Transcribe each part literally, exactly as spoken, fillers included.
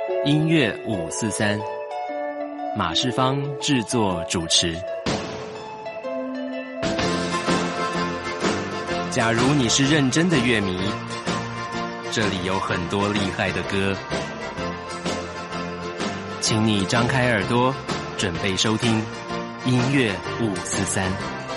音乐五四三，马世芳制作主持。假如你是认真的乐迷，这里有很多厉害的歌，请你张开耳朵，准备收听音乐五四三。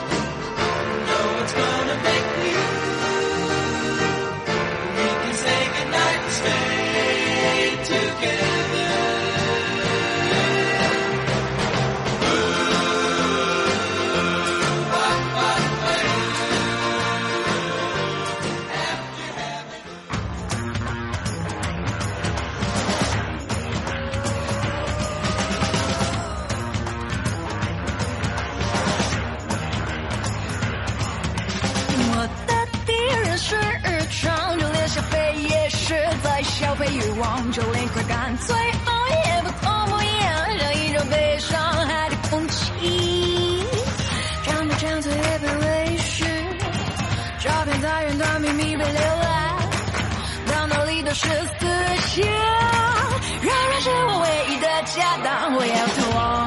就连快干脆哦也不同模样，像一种被伤害的空气，长不长嘴也被微视，照片在远端秘密被浏览，到哪里都是思想，仍然是我唯一的家当，我要逃亡。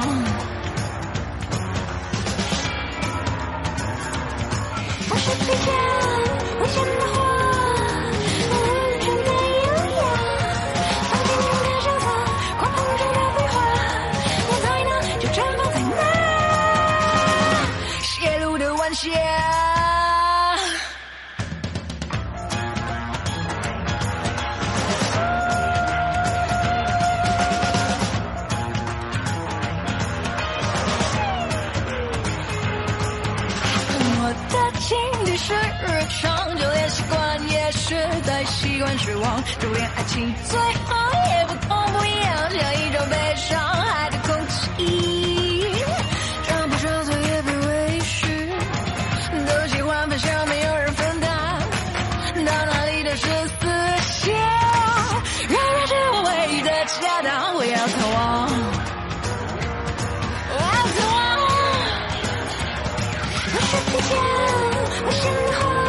我是比较危险的话，习惯失望，就连爱情最后也不同不一样，像一种被伤害的空气，长不长嘴也被微视，都喜欢分享，没有人分担，到哪里都是思想，仍然是我唯一的家当，我要逃亡，我要逃亡，我是比较危险的话。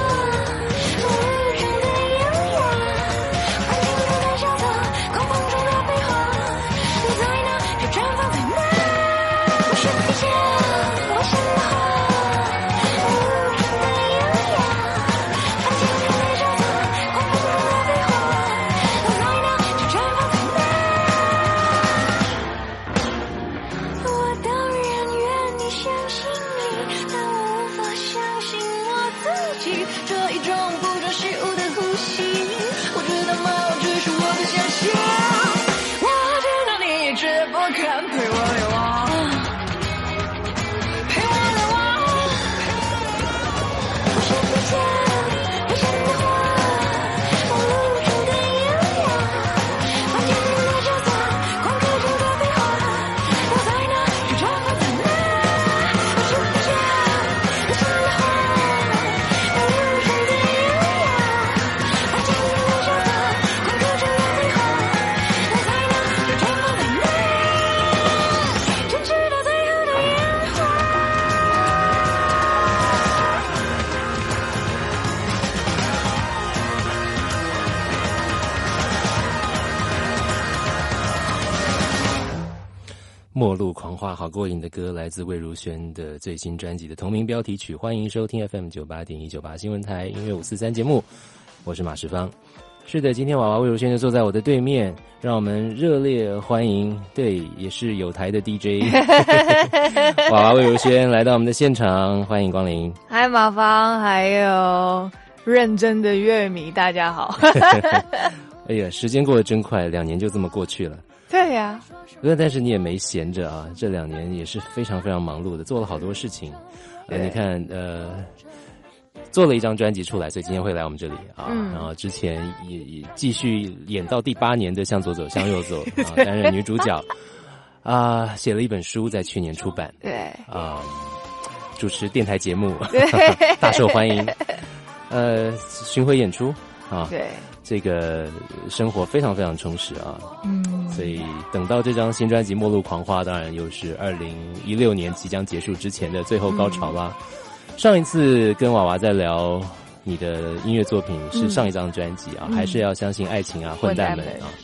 末路狂花好过瘾的歌，来自魏如萱的最新专辑的同名标题曲。欢迎收听 F M 九八点一九八新闻台音乐五四三节目，我是马世芳。是的，今天娃娃魏如萱就坐在我的对面，让我们热烈欢迎，对，也是有台的 D J 娃娃魏如萱来到我们的现场，欢迎光临。 嗨，马芳，还有认真的乐迷，大家好。 哎呀，时间过得真快，两年就这么过去了。 对呀、 啊，但是你也没闲着啊，这两年也是非常非常忙碌的，做了好多事情。呃，你看，呃，做了一张专辑出来，所以今天会来我们这里啊。嗯、然后之前也也继续演到第八年的《向左走，向右走》啊，担任女主角。啊，写了一本书，在去年出版。 对。 啊，主持电台节目，大受欢迎。呃，巡回演出啊。 对。 这个生活非常非常充实啊， 嗯， 所以等到这张新专辑《末路狂花》，当然又是二零一六年即将结束之前的最后高潮啦。嗯、上一次跟娃娃在聊你的音乐作品是上一张专辑啊，嗯、还是要相信爱情啊，混蛋们啊。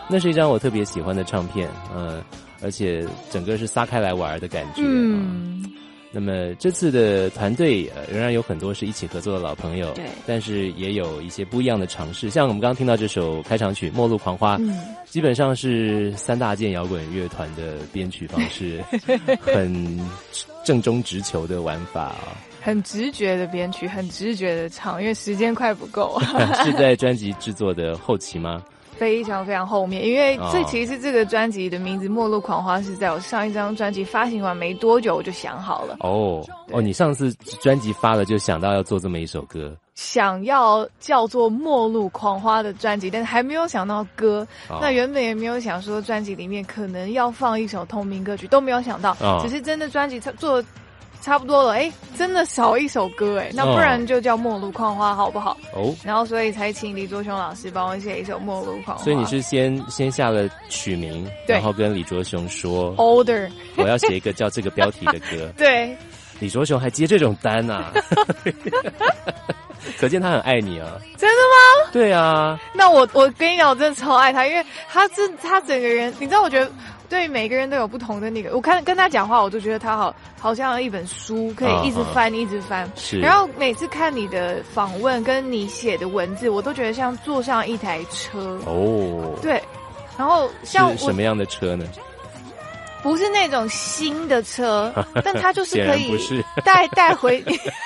那是一张我特别喜欢的唱片，呃，而且整个是撒开来玩的感觉。 嗯。 呃那么这次的团队呃仍然有很多是一起合作的老朋友， 对， 但是也有一些不一样的尝试。像我们刚刚听到这首开场曲《末路狂花》，嗯，基本上是三大件摇滚乐团的编曲方式，很正中直球的玩法啊。 很直觉的编曲，很直觉的唱，因为时间快不够。 是在专辑制作的后期吗？ 非常非常后面，因为这其实这个专辑的名字《末路狂花》是在我上一张专辑发行完没多久我就想好了。 哦哦，你上次专辑发了就想到要做这么一首歌， 想要叫做《末路狂花》的专辑，但是还没有想到歌。哦、那原本也没有想说专辑里面可能要放一首同名歌曲，都没有想到，哦、只是真的专辑做差不多了，哎，真的少一首歌，哎，那不然就叫《末路狂花》好不好？哦，然后所以才请李卓雄老师帮我写一首《末路狂花》。 所以你是先先下了曲名，然后跟李卓雄说 ，Older， 我要写一个叫这个标题的歌。 对， 李卓雄还接这种单啊，可见他很爱你啊。 真的吗？ 对啊。 那我我跟你讲，我真的超爱他，因为他这他整个人，你知道，我觉得。对每个人都有不同的那个，我看跟他讲话，我就觉得他好好像一本书，可以一直翻，uh, uh, 一直翻。 是。 然后每次看你的访问跟你写的文字，我都觉得像坐上一台车。哦。对。然后像是什么样的车呢？ 不是那种新的车，但它就是可以不是带带回。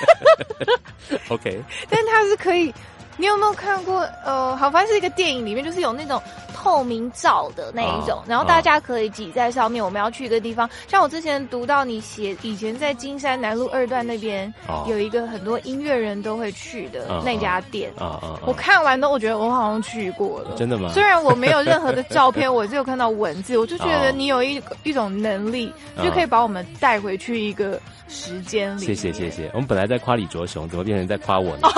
OK。 但它是可以。你有没有看过？呃，好，反正是一个电影里面，就是有那种透明罩的那一种，哦、然后大家可以挤在上面。我们要去一个地方，像我之前读到你写，以前在金山南路二段那边、哦、有一个很多音乐人都会去的那家店。啊啊！我看完都，我觉得我好像去过了。 真的吗？ 虽然我没有任何的照片，我只有看到文字，我就觉得你有一一种能力，就可以把我们带回去一个时间里。 谢谢谢谢。我们本来在夸李卓雄，怎么变成在夸我呢？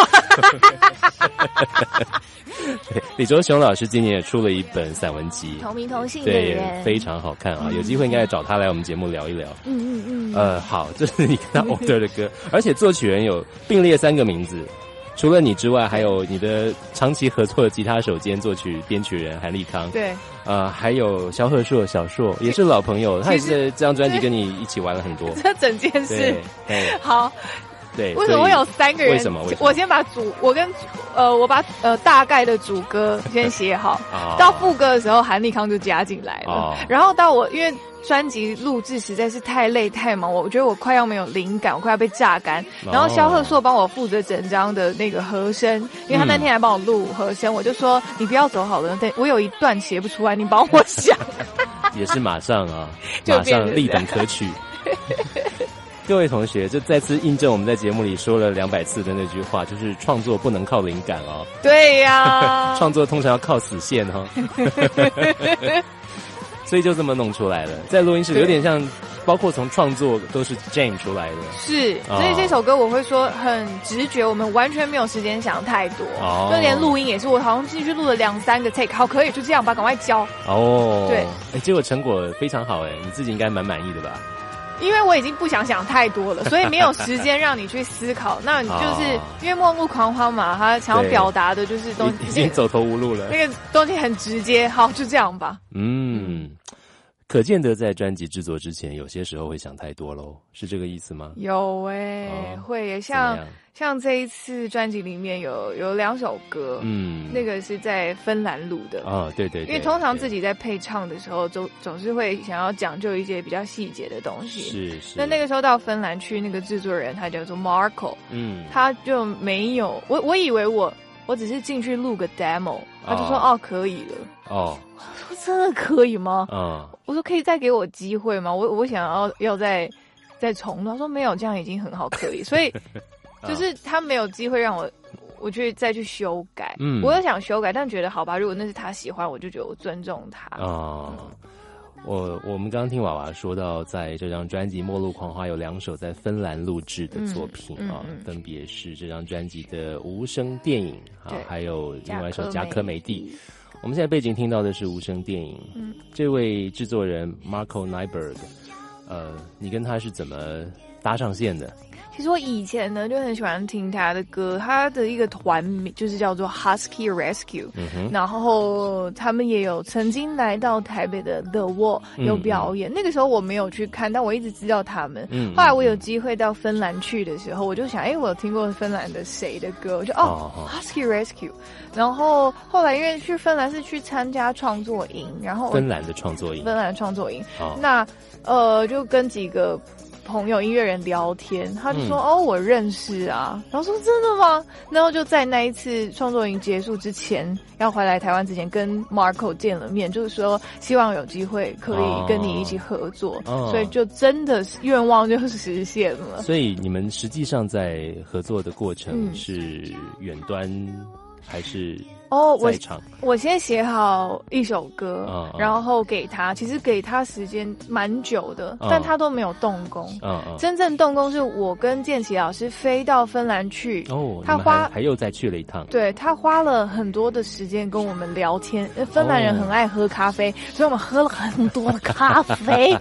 对，李卓雄老师今年也出了一本散文集， 同名同姓的人， 对，非常好看啊！有机会应该找他来我们节目聊一聊。 嗯嗯嗯。 呃，好，这是你跟他 order 的歌，而且作曲人有并列三个名字，除了你之外，还有你的长期合作的吉他手兼作曲编曲人韩立康。 对。 呃，还有萧贺硕、小硕也是老朋友，他也是这张专辑跟你一起玩了很多。 这整件事， 对， 好。 对， 为什么会有三个人？ 为什么？为什么？ 我先把主，我跟呃，我把呃大概的主歌先写好，哦、到副歌的时候，韩立康就加进来了。哦、然后到我，因为专辑录制实在是太累太忙，我我觉得我快要没有灵感，我快要被榨干。哦、然后萧贺硕帮我负责整张的那个和声，因为他那天来帮我录和声，嗯、我就说你不要走好了，我有一段写不出来，你帮我想。 也是马上啊，马上立等可取。各位同学，这再次印证我们在节目里说了两百次的那句话，就是创作不能靠灵感哦。 对呀、啊， 创作通常要靠死线哈、哦。所以就这么弄出来了，在录音室有点像，包括从创作都是 jam 出来的。 是，所以这首歌我会说很直觉，我们完全没有时间想太多，哦、就连录音也是，我好像进去录了两三个 take， 好，可以就这样吧，赶快交。哦，对， 哎，结果成果非常好，哎，你自己应该蛮满意的吧？ 因为我已经不想想太多了，所以没有时间让你去思考。那你就是因为末路狂花嘛，他想要表达的就是东西已经走投无路了。 那个东西很直接，好，就这样吧。 嗯，可见得在专辑制作之前，有些时候会想太多咯，是这个意思吗？ 有诶、欸哦，会耶，像像这一次专辑里面有有两首歌，嗯，那个是在芬兰录的哦，对对对， 因为通常自己在配唱的时候，总总是会想要讲究一些比较细节的东西， 是是。 那那个时候到芬兰去，那个制作人他叫做 Marco， 嗯，他就没有我我以为我我只是进去录个 demo， 他就说 哦, 哦可以了哦，我说真的可以吗？嗯，我说可以再给我机会吗？我我想要要再再重录，他说没有，这样已经很好，可以，所以。就是他没有机会让我，我去再去修改。嗯，我有想修改，但觉得好吧，如果那是他喜欢，我就觉得我尊重他。哦， 我我们刚刚听娃娃说到，在这张专辑《末路狂花》有两首在芬兰录制的作品啊、嗯嗯嗯，分别是这张专辑的《无声电影》啊，还有另外一首《贾科梅蒂》。我们现在背景听到的是《无声电影》。嗯，这位制作人 Marco Nyberg， 呃，你跟他是怎么？ 搭上线的？ 其实我以前呢就很喜欢听他的歌，他的一个团名就是叫做 Husky Rescue，嗯、然后他们也有曾经来到台北的 The Wall 有表演、嗯嗯，那个时候我没有去看，但我一直知道他们。嗯、后来我有机会到芬兰去的时候，我就想，哎，我有听过芬兰的谁的歌，我就哦, 哦 Husky Rescue， 然后后来因为去芬兰是去参加创作营，然后芬兰的创作营， 芬兰的创作营，哦、那呃就跟几个朋友音乐人聊天，他就说、嗯、哦我认识啊，然后说真的吗？然后就在那一次创作营结束之前要回来台湾之前跟 Marco 见了面，就是说希望有机会可以跟你一起合作、哦、所以就真的是愿望就实现了。 所以你们实际上在合作的过程是远端还是哦，我我先写好一首歌、 嗯嗯， 然后给他，其实给他时间蛮久的、嗯，但他都没有动工。嗯嗯，真正动工是我跟建奇老师飞到芬兰去。哦，他花还又再去了一趟。 对，他花了很多的时间跟我们聊天。芬兰人很爱喝咖啡，哦、所以我们喝了很多的咖啡，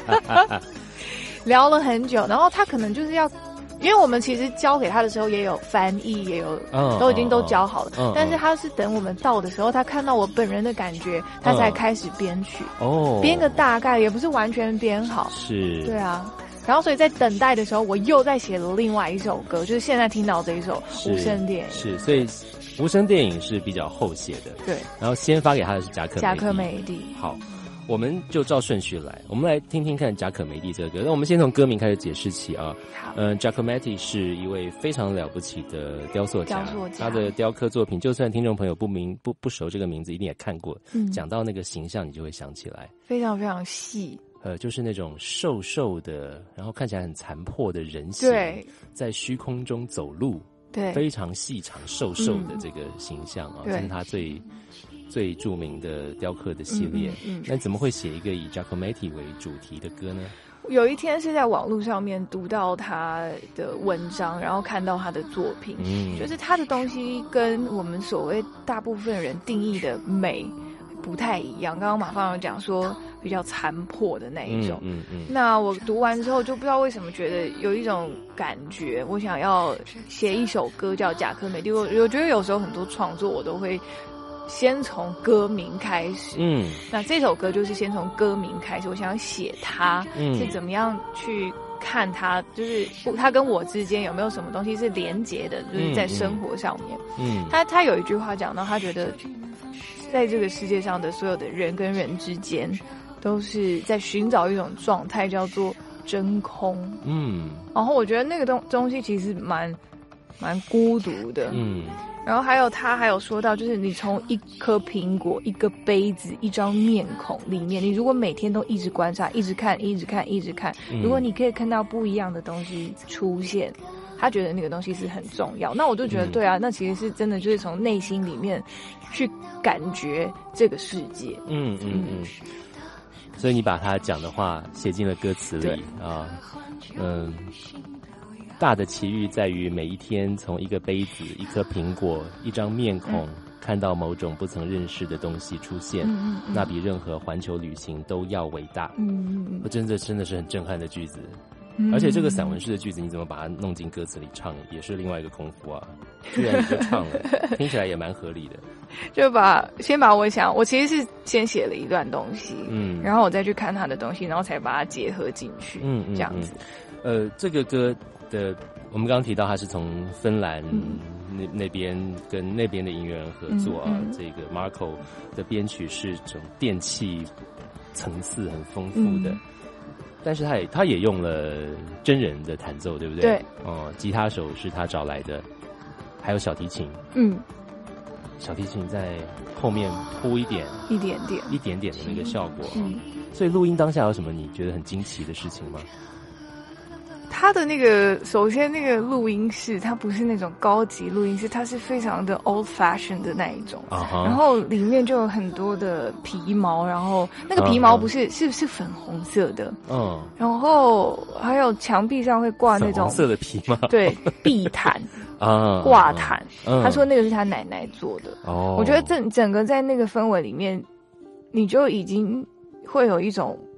聊了很久。然后他可能就是要。因为我们其实交给他的时候也有翻译，也有、嗯、都已经都交好了、嗯，但是他是等我们到的时候，他看到我本人的感觉，他才开始编曲。哦，编个大概也不是完全编好。 是。 对啊，然后所以在等待的时候，我又在写了另外一首歌，就是现在听到这一首无声电影。 是，所以无声电影是比较后写的。 对。然后先发给他的是贾可梅蒂。 贾可梅蒂。 好。我们就照顺序来，我们来听听看贾可梅蒂这个歌。那我们先从歌名开始解释起啊。 好。 嗯 ，Giacometti 是一位非常了不起的雕塑家， 雕塑家他的雕刻作品，就算听众朋友不明不不熟这个名字，一定也看过。嗯。讲到那个形象，你就会想起来， 非常非常细。 呃，就是那种瘦瘦的，然后看起来很残破的人形， 对， 在虚空中走路， 对， 非常细长瘦瘦的这个形象啊，这、嗯、是他最。最著名的雕刻的系列，嗯嗯嗯、那怎么会写一个以 Giacometti 为主题的歌呢？ 有一天是在网络上面读到他的文章，然后看到他的作品，嗯，就是他的东西跟我们所谓大部分人定义的美不太一样。刚刚马芳有讲说比较残破的那一种，嗯嗯, 嗯。那我读完之后就不知道为什么觉得有一种感觉，我想要写一首歌叫《贾可梅蒂》。我我觉得有时候很多创作我都会。先从歌名开始，嗯，那这首歌就是先从歌名开始。我想要写它、嗯、是怎么样去看它，就是它跟我之间有没有什么东西是连结的，就是在生活上面。嗯，他他有一句话讲到，他觉得在这个世界上的所有的人跟人之间，都是在寻找一种状态，叫做真空。嗯，然后我觉得那个东东西其实蛮蛮孤独的。嗯。然后还有他还有说到，就是你从一颗苹果、一个杯子、一张面孔里面，你如果每天都一直观察、一直看、一直看、一直看，如果你可以看到不一样的东西出现，他觉得那个东西是很重要。那我就觉得对啊，那其实是真的就是从内心里面去感觉这个世界。嗯嗯嗯。 所以你把他讲的话写进了歌词里啊，嗯。大的奇遇在于每一天从一个杯子、一颗苹果、一张面孔、嗯、看到某种不曾认识的东西出现，嗯嗯嗯、那比任何环球旅行都要伟大。嗯嗯嗯，真的真的是很震撼的句子、嗯，而且这个散文式的句子你怎么把它弄进歌词里唱，也是另外一个功夫啊。居然你就唱了，听起来也蛮合理的。 就把先把我想，我其实是先写了一段东西，嗯，然后我再去看他的东西，然后才把它结合进去，嗯，这样子。 嗯、呃，这个歌。的，我们刚刚提到他是从芬兰那、嗯、那边跟那边的音乐人合作啊，嗯嗯、这个 Marco 的编曲是这种电器层次很丰富的，嗯、但是他也他也用了真人的弹奏，对不对？ 对， 哦、嗯，吉他手是他找来的，还有小提琴， 嗯， 小提琴在后面铺一点， 一点点， 一点点的那个效果，嗯，所以录音当下有什么你觉得很惊奇的事情吗？ 他的那个，首先那个录音室，它不是那种高级录音室，它是非常的 old fashion 的那一种。Uh-huh. 然后里面就有很多的皮毛，然后那个皮毛不是、uh-huh. 是是粉红色的。嗯、uh-huh. 然后还有墙壁上会挂那种粉红色的皮毛， 对，壁毯啊，挂毯。Uh-huh. 他说那个是他奶奶做的。哦、uh-huh. 我觉得整整个在那个氛围里面，你就已经会有一种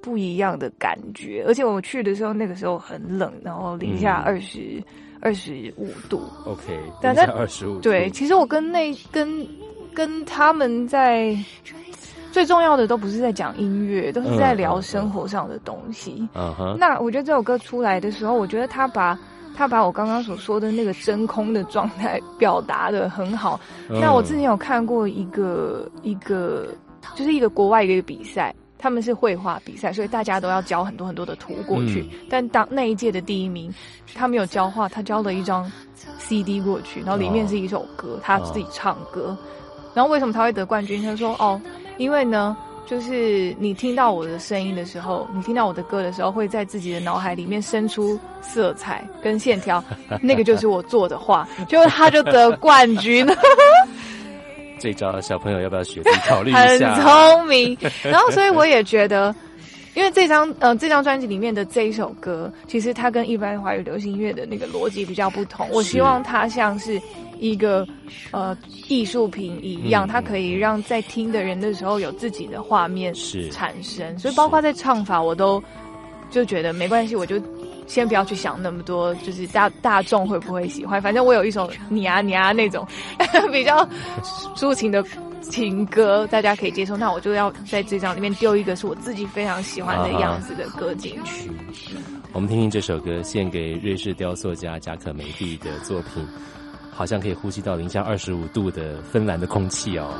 不一样的感觉。而且我去的时候，那个时候很冷，然后零下二十二十五度。 OK， 零下二十五度。 对，其实我跟那跟跟他们在最重要的都不是在讲音乐，都是在聊生活上的东西。嗯哼。那我觉得这首歌出来的时候，我觉得他把。他把我刚刚所说的那个真空的状态表达得很好。嗯、那我之前有看过一个一个，就是一个国外的一个比赛，他们是绘画比赛，所以大家都要交很多很多的图过去。嗯、但当那一届的第一名，他没有交画，他交了一张 C D 过去，然后里面是一首歌，哦、他自己唱歌。然后为什么他会得冠军？他说：“哦，因为呢。”就是你听到我的声音的时候，你听到我的歌的时候，会在自己的脑海里面生出色彩跟线条，那个就是我做的画，就他就得冠军了。 这招小朋友要不要学？自己考虑一下。 很聪明。然后，所以我也觉得，因为这张呃这张专辑里面的这一首歌，其实它跟一般华语流行音乐的那个逻辑比较不同。我希望它像是一个呃艺术品一样，嗯、它可以让在听的人的时候有自己的画面产生，所以包括在唱法，我都就觉得没关系，我就先不要去想那么多，就是大大众会不会喜欢，反正我有一首你啊你啊那种比较抒情的情歌，大家可以接受，那我就要在这张里面丢一个是我自己非常喜欢的样子的歌进去。 我们听听这首歌，献给瑞士雕塑家贾可梅蒂的作品。好像可以呼吸到零下二十五度的芬兰的空气哦。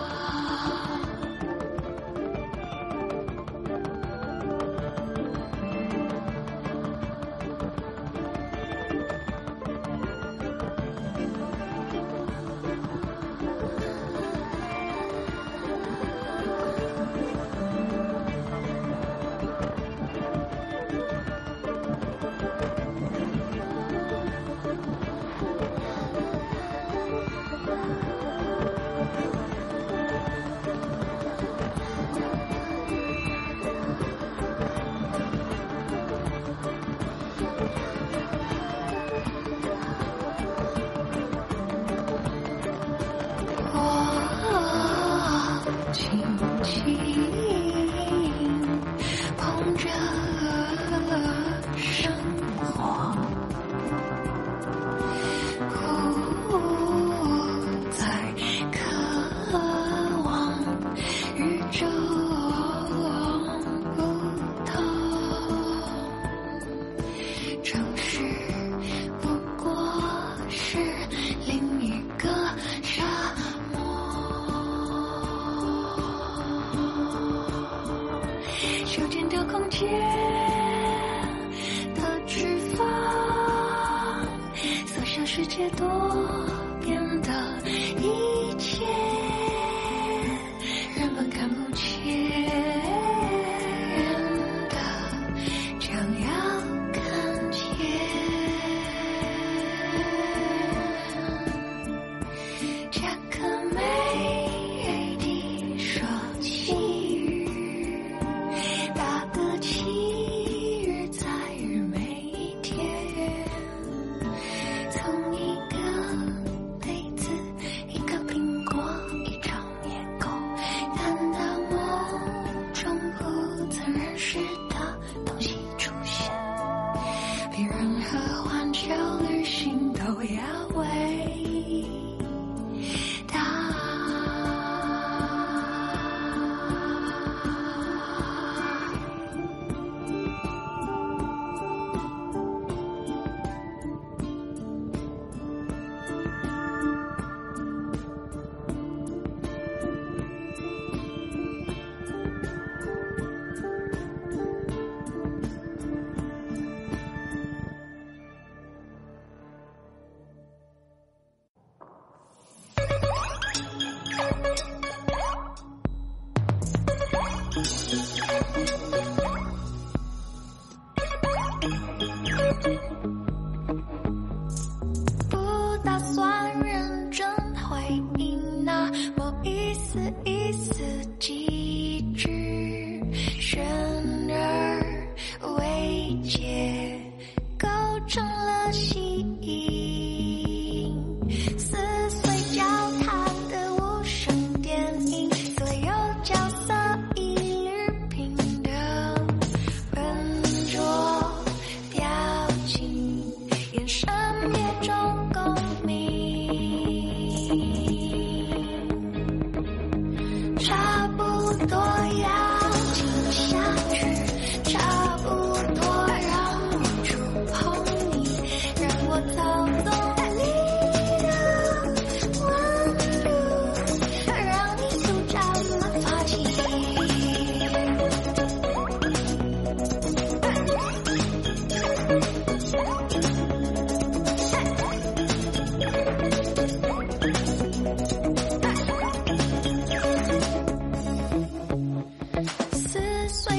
角色一律平等。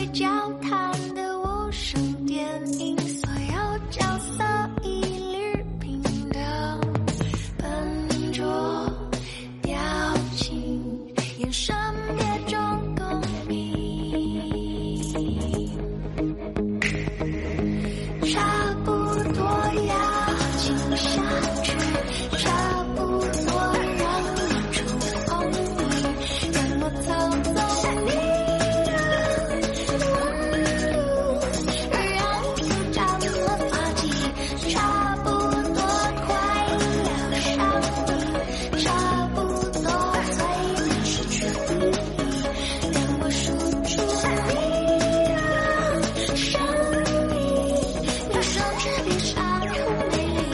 对焦糖的无声电影，所有角色一律平等，笨拙表情，眼神别种共鸣，差不多要静下去，差不多让你触碰你，让我操纵你的温度，让你着了发际，差不多快要上瘾，差不多会失去意义，让我输出你的生命，有生之比杀戮美丽。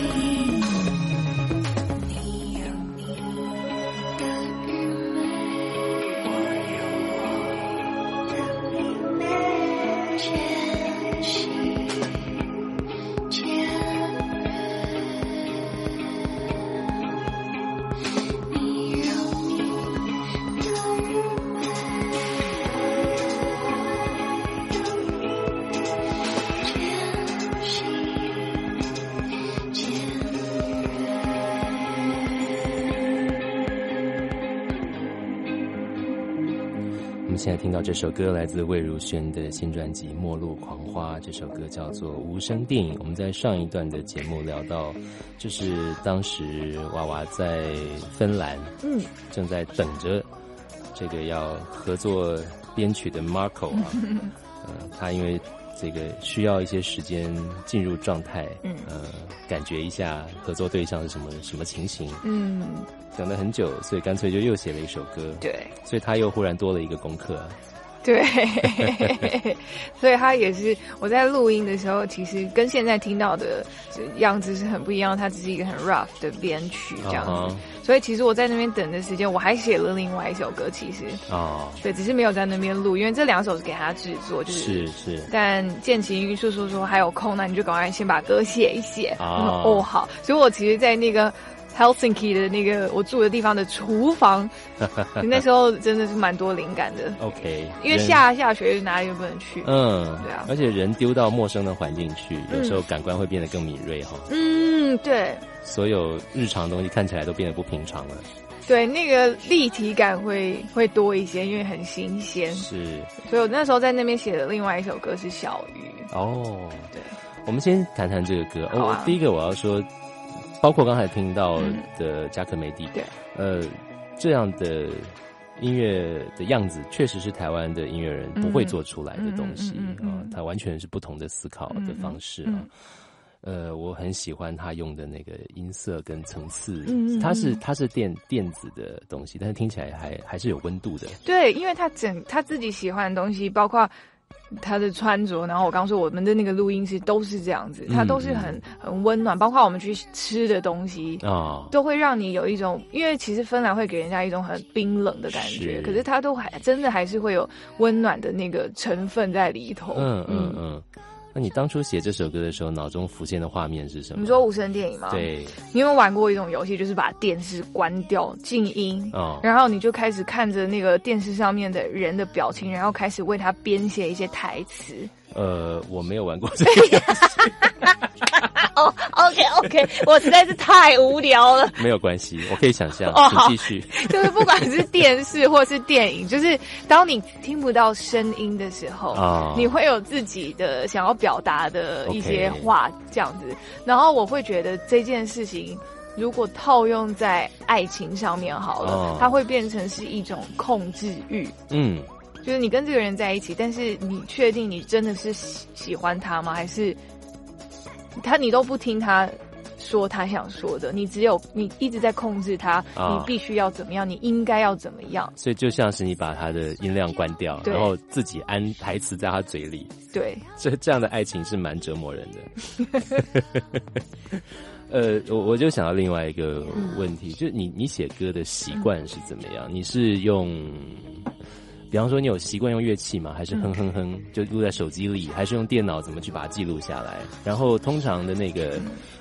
你有你的愚昧，我有我的明媚，渐行渐远。你有你的愚昧，渐行渐远。 我们现在听到这首歌来自魏如萱的新专辑《末路狂花》，这首歌叫做《无声电影》。我们在上一段的节目聊到，就是当时娃娃在芬兰，嗯，正在等着这个要合作编曲的 Marco 啊，呃，他因为这个需要一些时间进入状态，嗯，呃，感觉一下合作对象是什么什么情形，嗯，等了很久，所以干脆就又写了一首歌， 对， 所以他又忽然多了一个功课。 对，所以他也是我在录音的时候，其实跟现在听到的样子是很不一样。它只是一个很 rough 的编曲这样子， uh-huh. 所以其实我在那边等的时间，我还写了另外一首歌。其实哦， oh. 对，只是没有在那边录，因为这两首是给他制作，就是是是。 但建奇玉说说说还有空，那你就赶快先把歌写一写。哦、 oh. 哦，好。所以我其实，在那个Helsinki 的那个我住的地方的厨房，那时候真的是蛮多灵感的。 OK， 因为下下雪哪里都不能去。 嗯， 对啊。 而且人丢到陌生的环境去，有时候感官会变得更敏锐哈。 嗯，对。 所有日常的东西看起来都变得不平常了。 对，那个立体感会会多一些，因为很新鲜。 是。 所以我那时候在那边写的另外一首歌是《小鱼》。 哦， 对。 我们先谈谈这个歌。 哦， 第一个我要说。包括刚才听到的加克梅蒂， 对， 呃，这样的音乐的样子，确实是台湾的音乐人不会做出来的东西啊，它完全是不同的思考的方式啊。呃，我很喜欢他用的那个音色跟层次，它是它是电电子的东西，但是听起来还还是有温度的。 对，因为他整他自己喜欢的东西，包括他的穿着，然后我刚说我们的那个录音室都是这样子，它都是很很温暖，包括我们去吃的东西啊，哦，都会让你有一种，因为其实芬兰会给人家一种很冰冷的感觉，是可是它都还真的还是会有温暖的那个成分在里头。 嗯嗯嗯。那你当初写这首歌的时候，脑中浮现的画面是什么？ 你说无声电影吗？ 对。 你有没有玩过一种游戏，就是把电视关掉、静音，哦，然后你就开始看着那个电视上面的人的表情，然后开始为他编写一些台词？ 呃，我没有玩过这个游戏。 哦 ，OK OK， 我实在是太无聊了。 没有关系，我可以想象， 哦， 请继续。 就是不管是电视或是电影，就是当你听不到声音的时候，哦，你会有自己的想要表达的一些话，这样子。Okay. 然后我会觉得这件事情，如果套用在爱情上面好了，哦，它会变成是一种控制欲。嗯。就是你跟这个人在一起，但是你确定你真的是喜喜欢他吗？还是他你都不听他说他想说的，你只有你一直在控制他，哦，你必须要怎么样，你应该要怎么样？所以就像是你把他的音量关掉，然后自己安台词在他嘴里。 对， 这这样的爱情是蛮折磨人的。呃，我我就想到另外一个问题，嗯，就是你你写歌的习惯是怎么样？嗯，你是用？比方说，你有习惯用乐器吗？还是哼哼哼就录在手机里？还是用电脑怎么去把它记录下来？然后通常的那个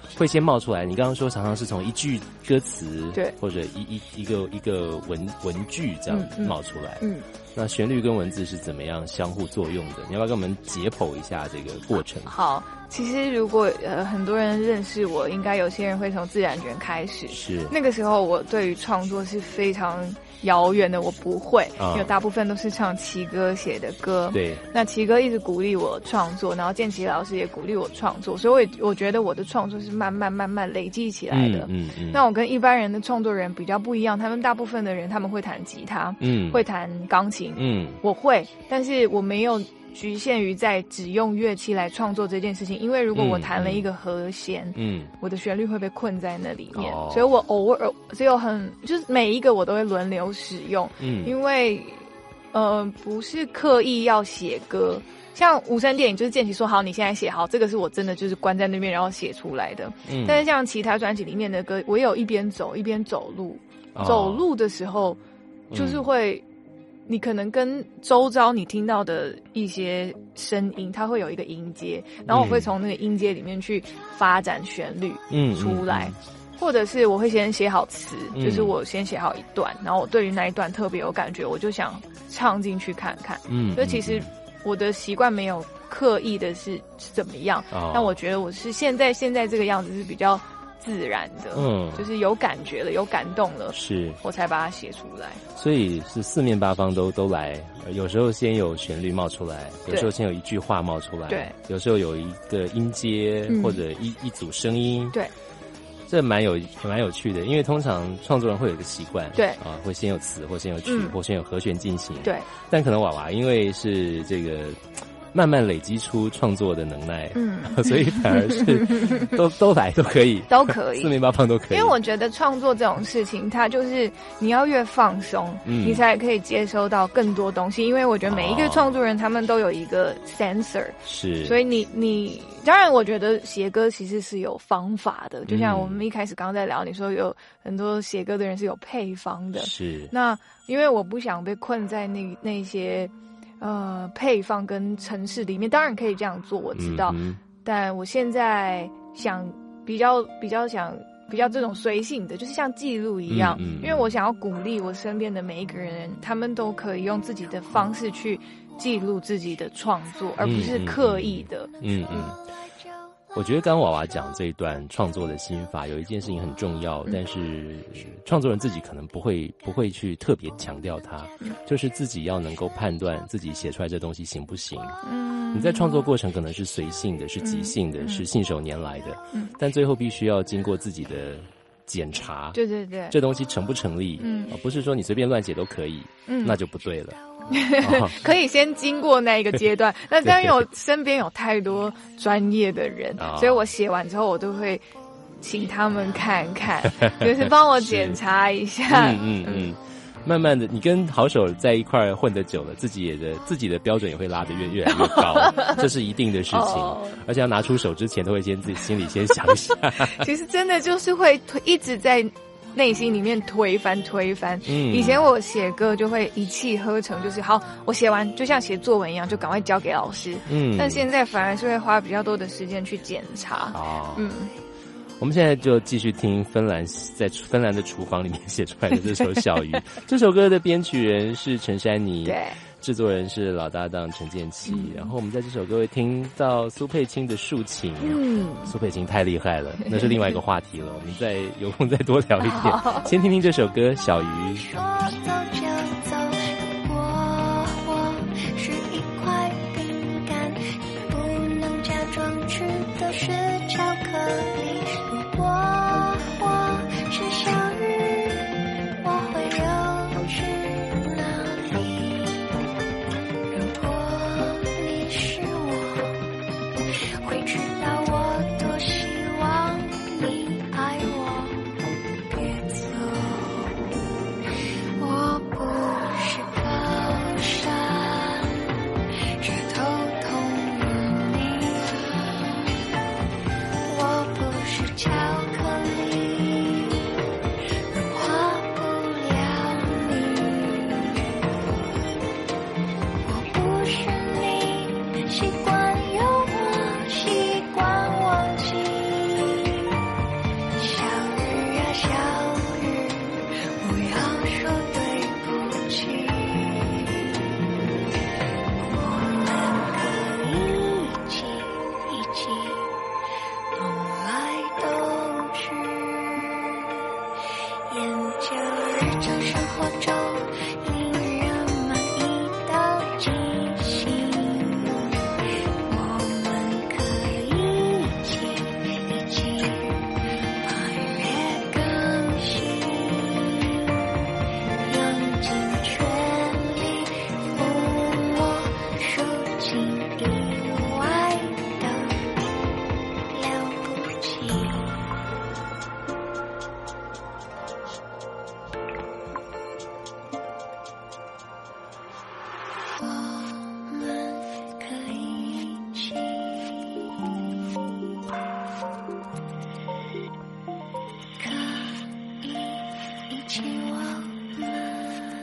会先冒出来。你刚刚说常常是从一句歌词， 对， 或者一一一个一个文文句这样冒出来。嗯，嗯那旋律跟文字是怎么样相互作用的？你要不要跟我们解剖一下这个过程？ 好。其实，如果呃很多人认识我，应该有些人会从自然卷开始。 是那个时候，我对于创作是非常遥远的，我不会， 啊、 因为大部分都是唱齐哥写的歌。 对， 那齐哥一直鼓励我创作，然后建奇老师也鼓励我创作，所以我我觉得我的创作是慢慢慢慢累积起来的。 嗯 嗯, 嗯那我跟一般人的创作人比较不一样，他们大部分的人他们会弹吉他， 嗯， 会弹钢琴， 嗯， 我会，但是我没有局限于在只用乐器来创作这件事情，因为如果我弹了一个和弦，嗯，我的旋律会被困在那里面，哦、所以我偶尔只有很就是每一个我都会轮流使用，嗯，因为呃不是刻意要写歌，像无声电影就是建奇说好你现在写好，这个是我真的就是关在那边然后写出来的，嗯，但是像其他专辑里面的歌，我有一边走一边走路，哦、走路的时候就是会。嗯你可能跟周遭你听到的一些声音，它会有一个音阶，然后我会从那个音阶里面去发展旋律出来，嗯嗯嗯、或者是我会先写好词，嗯、就是我先写好一段，然后我对于那一段特别有感觉，我就想唱进去看看。嗯，所以其实我的习惯没有刻意的是怎么样，哦、但我觉得我是现在现在这个样子是比较自然的，嗯，就是有感觉了，有感动了， 是我才把它写出来。 所以是四面八方都都来，有时候先有旋律冒出来，有时候先有一句话冒出来， 对， 有时候有一个音阶、嗯、或者一一组声音， 对， 这蛮有蛮有趣的，因为通常创作人会有一个习惯， 对啊，会先有词，或先有曲，嗯、或先有和弦进行， 对， 但可能娃娃因为是这个。慢慢累积出创作的能耐，嗯，所以反而是都都来都可以， 都可以， 四面八方都可以。 因为我觉得创作这种事情，它就是你要越放松，嗯，你才可以接收到更多东西。因为我觉得每一个创作人，哦、他们都有一个 sensor， 是， 所以你你当然，我觉得写歌其实是有方法的。就像我们一开始刚刚在聊，你说有很多写歌的人是有配方的， 是。 那因为我不想被困在那那些。呃，配方跟程式里面当然可以这样做，我知道，嗯、但我现在想比较比较想比较这种随性的，就是像记录一样，嗯嗯、因为我想要鼓励我身边的每一个人，他们都可以用自己的方式去记录自己的创作，而不是刻意的。嗯嗯。嗯我觉得刚刚娃娃讲这一段创作的心法，有一件事情很重要，但是创作人自己可能不会不会去特别强调它，就是自己要能够判断自己写出来这东西行不行。嗯，你在创作过程可能是随性的，是即兴的，是信手拈来的，嗯，但最后必须要经过自己的检查， 对对对， 这东西成不成立？嗯，不是说你随便乱写都可以，嗯，那就不对了。 可以先经过那一个阶段，那当然我身边有太多专业的人，所以我写完之后我都会请他们看看，就是帮我检查一下。 嗯嗯嗯，慢慢的，你跟好手在一块混得久了，自己也的自己的标准也会拉得越越来越高，这是一定的事情。哦、而且要拿出手之前，都会先自己心里先想一下。 其实真的就是会一直在内心里面推翻推翻。嗯，以前我写歌就会一气呵成，就是好，我写完就像写作文一样，就赶快交给老师。嗯，但现在反而是会花比较多的时间去检查。 哦，嗯。我们现在就继续听芬兰在芬兰的厨房里面写出来的这首《小鱼》。这首歌的编曲人是陈珊妮， 对， 制作人是老搭档陈建骐。嗯、然后我们在这首歌会听到苏佩青的竖琴，嗯，苏佩青太厉害了，那是另外一个话题了。我们再有空再多聊一点。先听听这首歌《小鱼》。 说走就走，如果我是一块饼干，你不能假装吃的是巧克力。如果我是小鱼，我会游去哪里？如果你是我，会知道我多希望你爱我，别走。我不是高山，只头痛于你。我不情以外的了不起。我们可以一起，可以一起我们。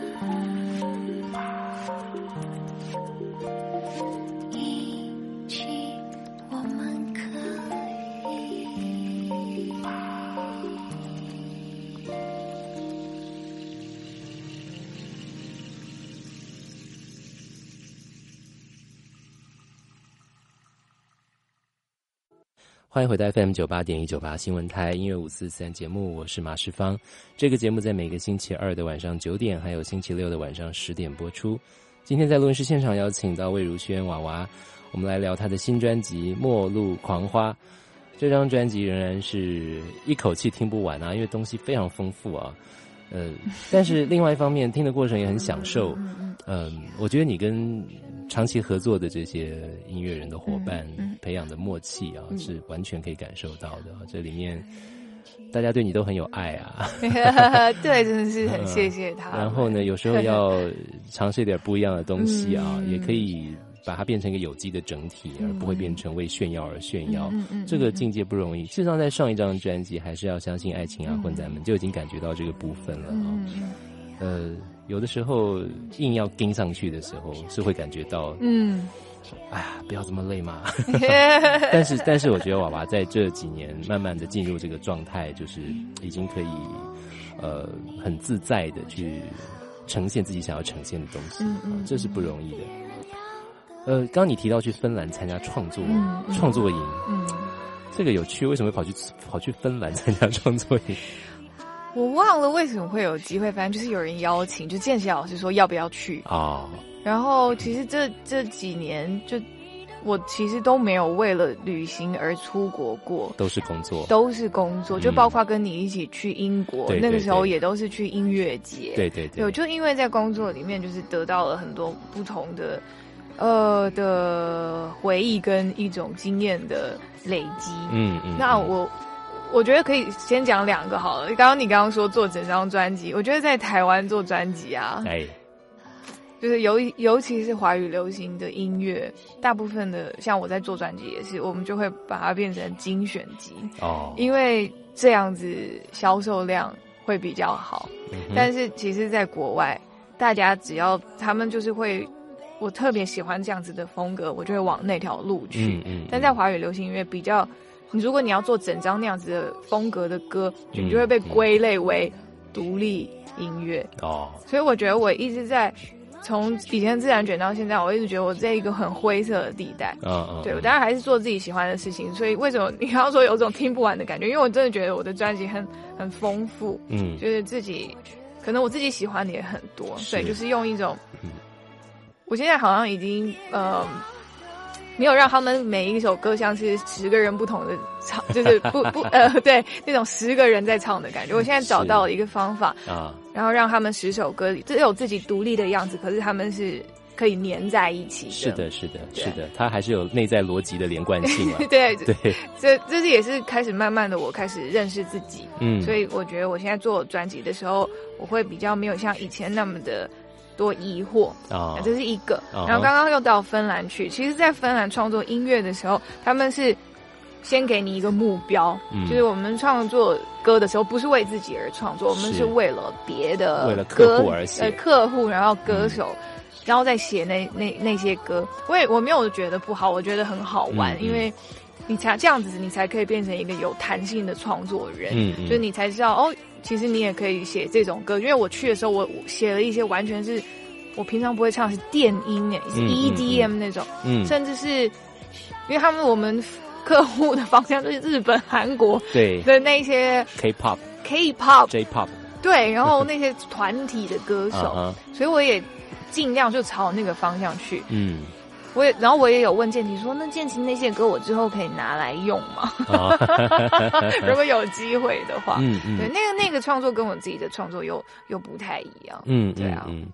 欢迎回到 F M 九八点一九八新闻台音乐五四三节目，我是马世芳。这个节目在每个星期二的晚上九点，还有星期六的晚上十点播出。今天在录音室现场邀请到魏如萱娃娃，我们来聊她的新专辑《末路狂花》。这张专辑仍然是一口气听不完啊，因为东西非常丰富啊。呃，但是另外一方面，听的过程也很享受。嗯、呃，我觉得你跟长期合作的这些音乐人的伙伴培养的默契啊，嗯、是完全可以感受到的。这里面大家对你都很有爱啊。 对，真的是很谢谢他、 嗯。然后呢，有时候要尝试一点不一样的东西啊，嗯、也可以把它变成一个有机的整体，而不会变成为炫耀而炫耀。嗯嗯、这个境界不容易。事实上，在上一张专辑，还是要相信爱情啊，嗯、混蛋们就已经感觉到这个部分了啊。嗯、呃，有的时候硬要跟上去的时候，是会感觉到，嗯，哎呀，不要这么累嘛。但是，但是，我觉得娃娃在这几年慢慢的进入这个状态，就是已经可以，呃，很自在的去呈现自己想要呈现的东西，嗯嗯啊，这是不容易的。呃，刚刚你提到去芬兰参加创作嗯嗯创作营，嗯，这个有趣，为什么会跑去跑去芬兰参加创作营？ 我忘了为什么会有机会，反正就是有人邀请，就建奇老师说要不要去啊。哦、然后其实这这几年就我其实都没有为了旅行而出国过， 都是工作， 都是工作，就包括跟你一起去英国，嗯、那个时候也都是去音乐节， 对对对， 对，就因为在工作里面就是得到了很多不同的。呃的回忆跟一种经验的累积，嗯嗯，那我我觉得可以先讲两个好了。刚刚你刚刚说做整张专辑，我觉得在台湾做专辑啊，哎，就是尤尤其是华语流行的音乐，大部分的像我在做专辑也是，我们就会把它变成精选集哦，因为这样子销售量会比较好。嗯、但是其实，在国外，大家只要他们就是会。我特别喜欢这样子的风格，我就会往那条路去。嗯嗯、但在华语流行音乐比较，你如果你要做整张那样子的风格的歌，嗯、你就会被归类为独立音乐。哦，所以我觉得我一直在从以前自然卷到现在，我一直觉得我在一个很灰色的地带。嗯嗯，对，我当然还是做自己喜欢的事情。所以为什么你刚刚说有种听不完的感觉？因为我真的觉得我的专辑很很丰富，嗯，就是自己可能我自己喜欢的也很多，所以就是用一种。嗯我现在好像已经呃没有让他们每一首歌像是十个人不同的唱，就是不不呃对那种十个人在唱的感觉。我现在找到了一个方法啊，然后让他们十首歌里只有自己独立的样子，可是他们是可以粘在一起的。 是的，是的，是的，它还是有内在逻辑的连贯性啊。 对对，这这是也是开始慢慢的我开始认识自己，嗯，所以我觉得我现在做专辑的时候，我会比较没有像以前那么的。多疑惑啊，这是一个。然后刚刚又到芬兰去，其实，在芬兰创作音乐的时候，他们是先给你一个目标，嗯、就是我们创作歌的时候，不是为自己而创作，我们是为了别的为了客户而写， 呃，客户，然后歌手，嗯、然后再写那那那些歌。我也我没有觉得不好，我觉得很好玩，嗯、因为你才这样子，你才可以变成一个有弹性的创作人，嗯嗯、就是你才知道哦。其实你也可以写这种歌，因为我去的时候，我写了一些完全是我平常不会唱，是电音诶，是 E D M 那种，嗯，甚至是因为他们我们客户的方向就是日本、韩国对的那些 K-pop、 K-pop、 J-pop， 对，然后那些团体的歌手， uh-huh. 所以我也尽量就朝那个方向去，嗯。我也，然后我也有问建奇说，那建奇那些歌我之后可以拿来用吗？哦、如果有机会的话，嗯嗯，对，那个那个创作跟我自己的创作又又不太一样，嗯，对啊，嗯。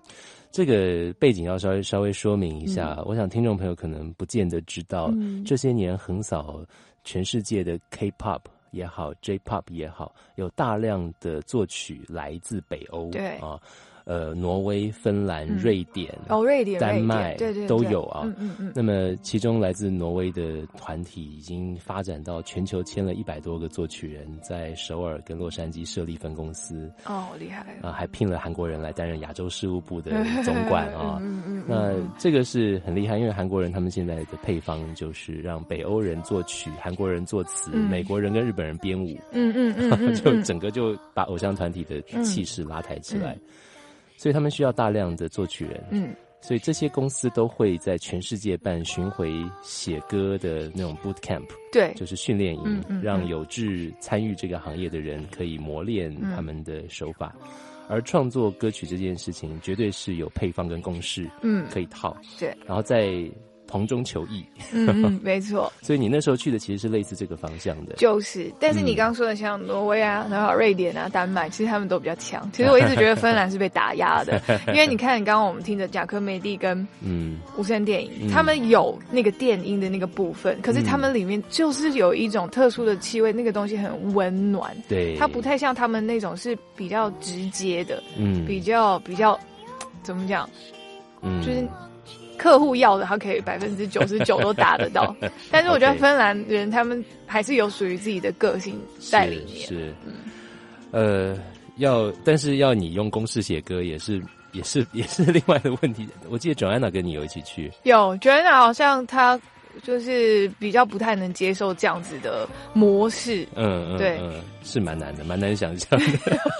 这个背景要稍微稍微说明一下，嗯、我想听众朋友可能不见得知道，嗯、这些年横扫全世界的 K-pop 也好 J-pop 也好，有大量的作曲来自北欧， 对啊。呃，挪威、芬兰、嗯、瑞典、 哦，瑞典、 丹麦， 对对都有啊。 嗯嗯嗯。 那么，其中来自挪威的团体已经发展到全球签了一百多个作曲人，在首尔跟洛杉矶设立分公司。 哦，厉害啊！还聘了韩国人来担任亚洲事务部的总管啊。 嗯嗯嗯。 那这个是很厉害，因为韩国人他们现在的配方就是让北欧人作曲，韩国人作词，嗯、美国人跟日本人编舞。 嗯嗯嗯, 嗯。 就整个就把偶像团体的气势拉抬起来。嗯嗯所以他们需要大量的作曲人，嗯，所以这些公司都会在全世界办巡回写歌的那种 boot camp， 对， 就是训练营， 嗯嗯， 让有志参与这个行业的人可以磨练他们的手法。嗯、而创作歌曲这件事情，绝对是有配方跟公式，嗯，可以套， 对， 然后在从中求异， 嗯嗯，没错。 所以你那时候去的其实是类似这个方向的， 就是。但是你刚刚说的像挪威啊、然后瑞典啊、丹麦，其实他们都比较强。其实我一直觉得芬兰是被打压的，因为你看，刚刚我们听着贾科梅蒂跟嗯无声电影，嗯、他们有那个电音的那个部分，可是他们里面就是有一种特殊的气味，那个东西很温暖， 对， 它不太像他们那种是比较直接的，嗯，比较比较怎么讲，嗯，就是。客户要的，他可以百分之九十九都达得到，但是我觉得芬兰人他们还是有属于自己的个性在里面。 是，是嗯、呃，要但是要你用公式写歌也是也是也是另外的问题。我记得 Joanna 跟你有一起去， 有 Joanna 好像他就是比较不太能接受这样子的模式。 嗯嗯，对，嗯，是蛮难的，蛮难想象的。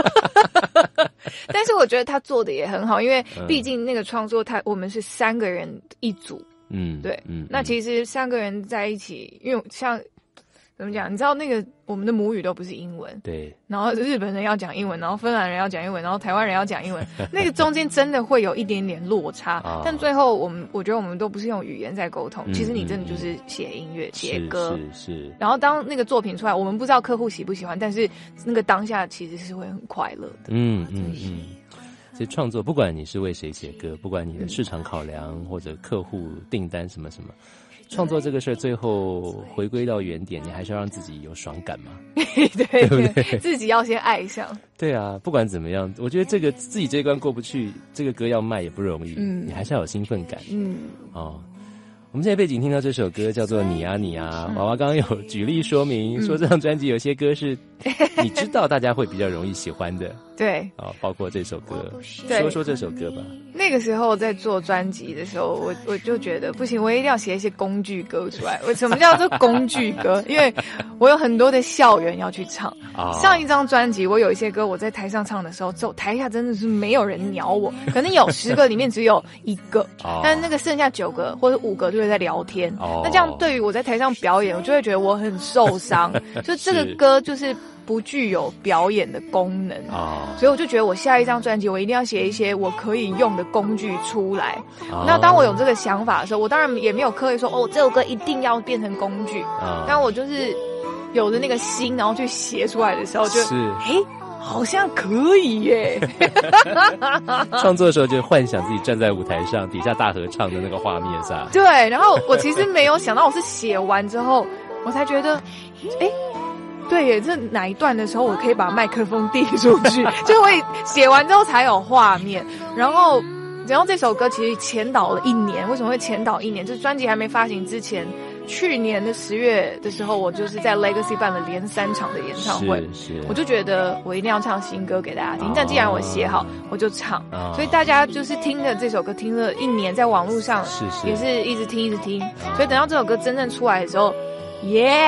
但是我觉得他做的也很好，因为毕竟那个创作他我们是三个人一组，嗯，对，嗯，那其实三个人在一起，因为像怎么讲，你知道那个我们的母语都不是英文， 对， 然后日本人要讲英文，然后芬兰人要讲英文，然后台湾人要讲英文，那个中间真的会有一点点落差，哦、但最后我们我觉得我们都不是用语言在沟通，嗯、其实你真的就是写音乐、写歌， 是是。 然后当那个作品出来，我们不知道客户喜不喜欢，但是那个当下其实是会很快乐的。 嗯嗯嗯。其实创作，不管你是为谁写歌，不管你的市场考量或者客户订单什么什么，创作这个事儿最后回归到原点，你还是要让自己有爽感嘛， 对对不对？自己要先爱上。 对啊，不管怎么样，我觉得这个自己这一关过不去，这个歌要卖也不容易，嗯，你还是要有兴奋感，嗯，哦。我们现在背景听到这首歌叫做《你啊你啊》，娃娃刚刚有举例说明，说这张专辑有些歌是你知道大家会比较容易喜欢的， 对， 啊，包括这首歌，说说这首歌吧。 那个时候在做专辑的时候，我我就觉得不行，我一定要写一些工具歌出来。我什么叫做工具歌？因为我有很多的校园要去唱。啊、上一张专辑我有一些歌，我在台上唱的时候，走台下真的是没有人鸟我，可能有十个里面只有一个，啊、但那个剩下九个或者五个就。在聊天，哦、那这样对于我在台上表演，我就会觉得我很受伤。就这个歌就是不具有表演的功能，哦、所以我就觉得我下一张专辑我一定要写一些我可以用的工具出来。哦、那当我有这个想法的时候，我当然也没有刻意说哦，这首歌一定要变成工具。哦、但我就是有的那个心，然后去写出来的时候就，就是诶。好像可以耶！ 创作的时候就幻想自己站在舞台上，底下大合唱的那个画面上。 对，然后我其实没有想到，我是写完之后，我才觉得，哎，对耶，这哪一段的时候我可以把麦克风递出去，就会写完之后才有画面。然后，然后这首歌其实前导了一年，为什么会前导一年？就是专辑还没发行之前。去年的十月的时候，我就是在 Legacy 办了连三场的演唱会， 是是， 我就觉得我一定要唱新歌给大家听。哦、但既然我写好，我就唱。哦、所以大家就是听着这首歌听了一年，在网络上是是也是一直听一直听。哦、所以等到这首歌真正出来的时候，耶、yeah ！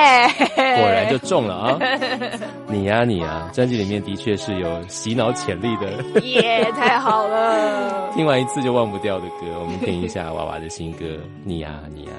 果然就中了啊！你呀、啊、你呀、啊，专辑里面的确是有洗脑潜力的， 耶！太好了， 听完一次就忘不掉的歌，我们听一下娃娃的新歌《你呀、啊、你呀、啊》。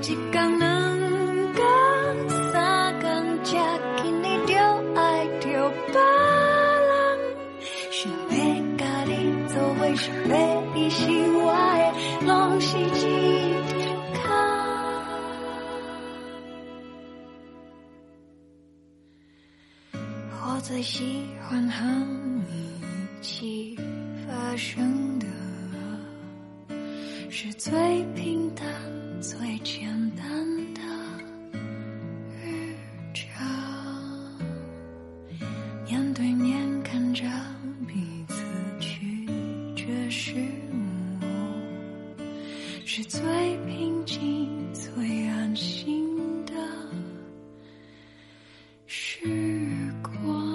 一天两天三天，才今日就爱着别人，想要甲你做伙，想要你是我的，拢是一场空。我最喜欢和你一起发生的是最平淡最简单的日常，面对面看着彼此去绝世我，是最平静最安心的时光。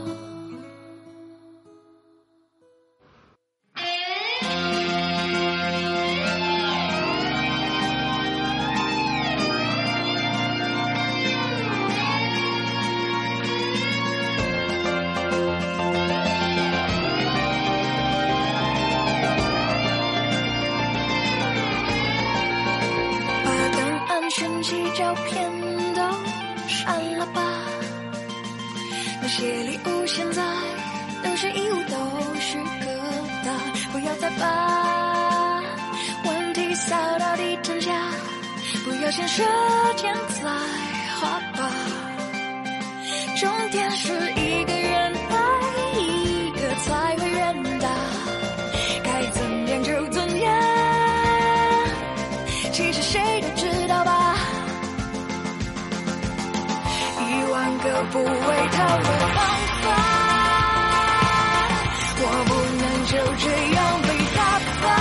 照片都删了吧，那些礼物现在都是义务，都是疙瘩，不要再把问题扫到地毯下，不要先射箭再画吧，重点是一个人爱一个才会远大，该怎样就怎样，其实谁都知道吧，一万个不会逃的方法，我不能就这样被打发，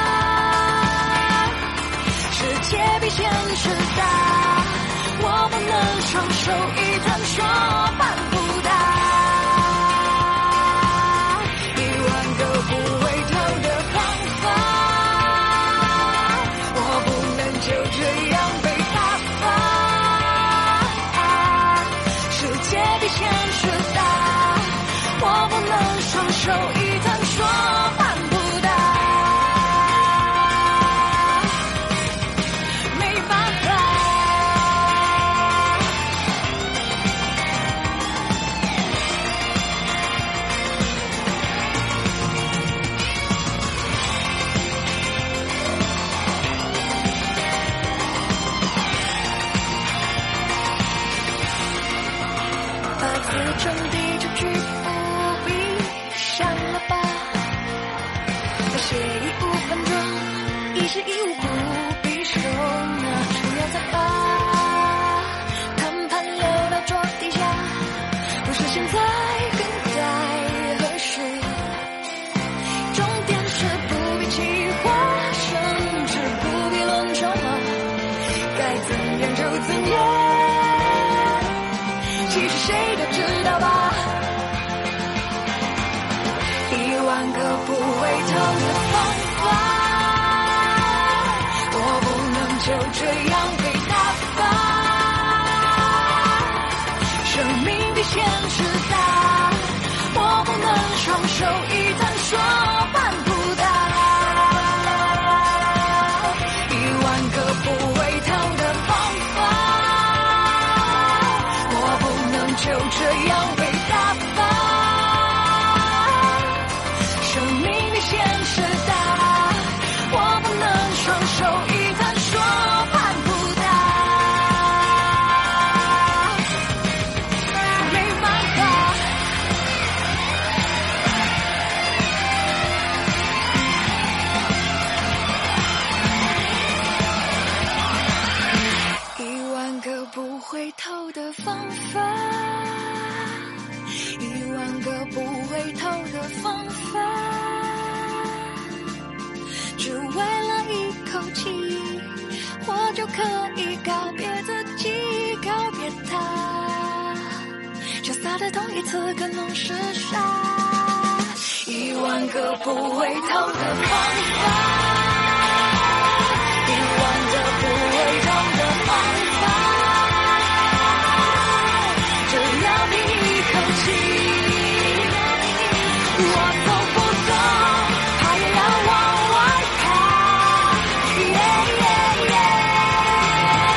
世界比现实大，我不能双手一摊说办不到，一万个不会逃的方法，我不能就这样被打发，世界比现实大，我不能双手一摊说办不到，没办法。把字整理出去不必删了吧，那些义务反正已是义务不必收纳，不要再把谈判留到桌底下，不是现在更待何时，重点是不必计划，甚至不必论筹码，该怎样就怎样，其实谁都知道吧，一万个不会逃的方法，我不能就这样被打发，生命比现实大，我不能双手一摊说办不到，一万个不会逃的方法，我不能就这样被打发，生命比现实大，我不能双手一摊说办不到，没办法。一万个不会逃的方法，一万个不会逃的方法，只为了一口气，我就可以告别自己，告别他，潇洒的同义词可能是傻，一万个不会逃的方法，一万个不会逃的方法，只要你一口气，我走不走，他也要往外看，yeah, yeah, yeah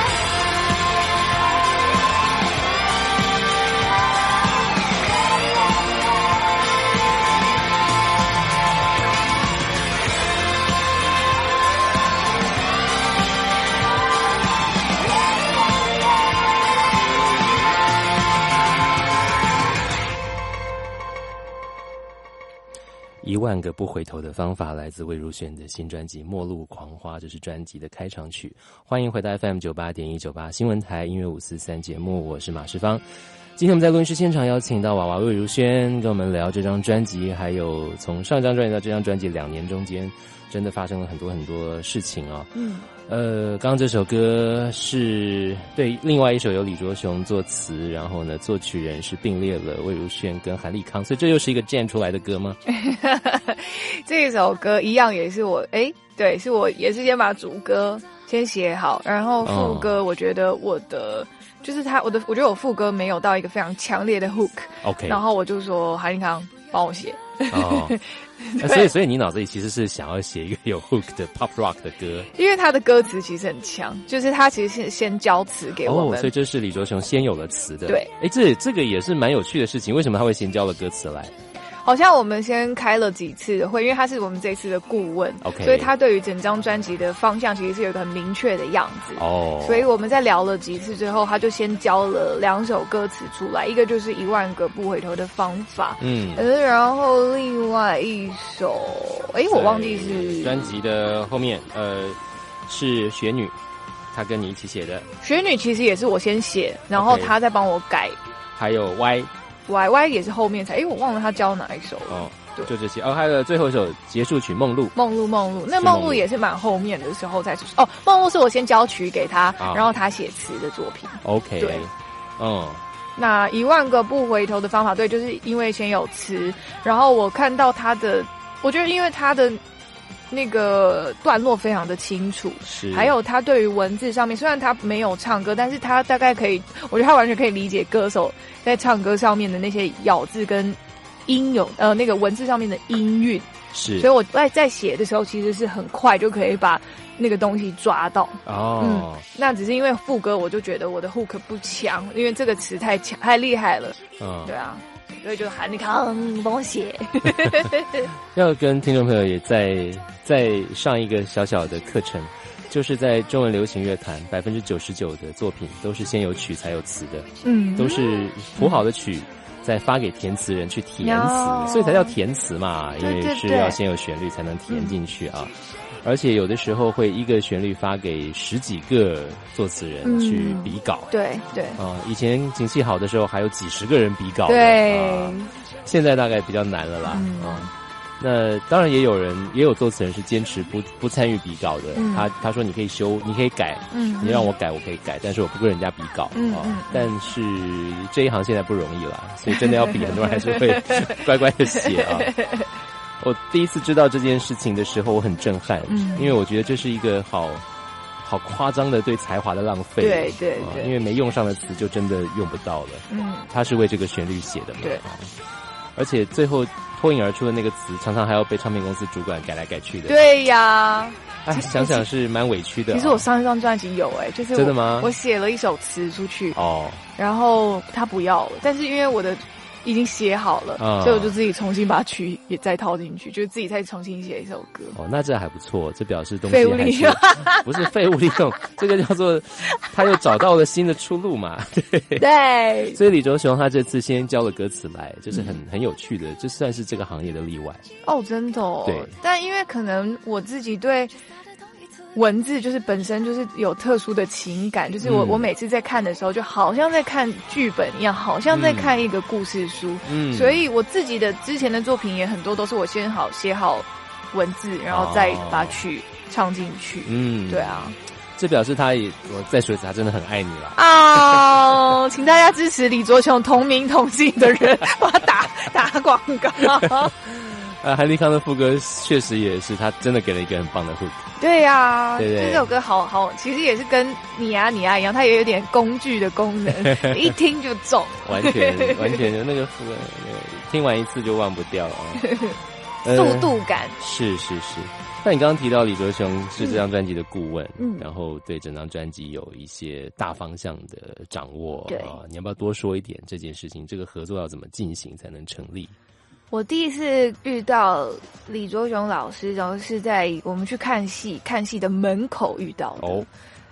万个不回头的方法，来自魏如萱的新专辑《末路狂花》，这是专辑的开场曲。欢迎回到 F M 九八点一九八新闻台音乐五四三节目，我是马世芳。今天我们在录音室现场邀请到娃娃魏如萱，跟我们聊这张专辑，还有从上张专辑到这张专辑两年中间，真的发生了很多很多事情啊、哦。嗯，呃，刚刚这首歌是对另外一首由李卓雄作词，然后呢作曲人是并列了魏如萱跟韩立康，所以这又是一个 jam 出来的歌吗？ 这首歌一样也是我，哎，对，是我也是先把主歌先写好，然后副歌我觉得我的。哦就是他，我的，我觉得我副歌没有到一个非常强烈的 hook，OK， 然后我就说韩立康帮我写。哦， 所以所以你脑子里其实是想要写一个有 hook 的 pop rock 的歌， 因为他的歌词其实很强，就是他其实是先交词给我们， 哦，所以这是李卓雄先有了词的。 对， 哎，这这个也是蛮有趣的事情，为什么他会先交了歌词来？ 好像我们先开了几次的会，因为他是我们这次的顾问， okay. 所以他对于整张专辑的方向其实是有一个很明确的样子。哦、oh. ，所以我们在聊了几次之后，他就先交了两首歌词出来，一个就是一万个不回头的方法，嗯，然后另外一首，哎，我忘记是专辑的后面，呃，是雪女，她跟你一起写的。 雪女其实也是我先写，然后她再帮我改。 Okay. 还有 Y。Y Y 也是后面才，因为我忘了他教哪一首了。哦， 对，就这些。哦，还有最后一首结束曲《梦露》。 梦露，梦露，那梦露也是蛮后面的时候才出。哦，梦露是我先交曲给他，啊、然后他写词的作品。 OK， 对，嗯。 那一万个不回头的方法，对，就是因为先有词，然后我看到他的，我觉得因为他的。那个段落非常的清楚，是，还有他对于文字上面，虽然他没有唱歌，但是他大概可以，我觉得他完全可以理解歌手在唱歌上面的那些咬字跟音有呃那个文字上面的音韵，是，所以我在在写的时候其实是很快就可以把那个东西抓到。哦，嗯，那只是因为副歌，我就觉得我的 hook 不强，因为这个词太强太厉害了。嗯，对啊。所以就韩立康帮我写。 要跟听众朋友也再再上一个小小的课程，就是在中文流行乐坛百分之九十九的作品都是先有曲才有词的，嗯，都是谱好的曲再发给填词人去填词，所以才叫填词嘛，因为是要先有旋律才能填进去啊。嗯，而且有的时候会一个旋律发给十几个作词人去比稿， 嗯、对对啊、呃，以前景气好的时候还有几十个人比稿的， 对、呃， 现在大概比较难了啦。嗯，呃、那当然也有人也有作词人是坚持不不参与比稿的，嗯、他他说你可以修，你可以改，嗯，你让我改我可以改，但是我不跟人家比稿啊、嗯呃。但是这一行现在不容易了，所以真的要比，很多人还是会乖乖的写啊。我第一次知道这件事情的时候，我很震撼，嗯，因为我觉得这是一个好好夸张的对才华的浪费， 对对对、 呃，因为没用上的词就真的用不到了，嗯，他是为这个旋律写的嘛， 对， 而且最后脱颖而出的那个词，常常还要被唱片公司主管改来改去的， 对呀， 哎，想想是蛮委屈的、啊。 其实我上一张专辑有哎、欸，就是真的吗？ 我写了一首词出去，哦，然后他不要了，但是因为我的。已经写好了、嗯，所以我就自己重新把曲也再套进去，就是自己再重新写一首歌。 哦，那这还不错，这表示东西还是废物利用，不是废物利用，这个叫做他又找到了新的出路嘛。对对， 所以李卓雄他这次先交了歌词来，就是很很有趣的，这算是这个行业的例外。 哦，真的哦。 对， 但因为可能我自己对。文字就是本身就是有特殊的情感，就是我、嗯、我每次在看的时候，就好像在看剧本一样，好像在看一个故事书。嗯，所以我自己的之前的作品也很多都是我先好写好文字，然后再把曲唱进去。嗯，对啊。 这表示他也，我再说一次，他真的很爱你了啊！ oh, 请大家支持李卓雄同名同姓的人，帮他打打广告。 啊，韩立康的副歌确实也是，他真的给了一个很棒的 hook。 对呀、啊，对对，这首歌好好，其实也是跟你啊你啊一样，它也有点工具的功能，一听就中。 完全完全那个副歌，听完一次就忘不掉啊。 速度感、 呃、是是是。那你刚刚提到李卓雄是这张专辑的顾问，嗯，然后对整张专辑有一些大方向的掌握，对啊，你要不要多说一点这件事情？这个合作要怎么进行才能成立？ 我第一次遇到李卓雄老师，然后是在我们去看戏，看戏的门口遇到的。哦，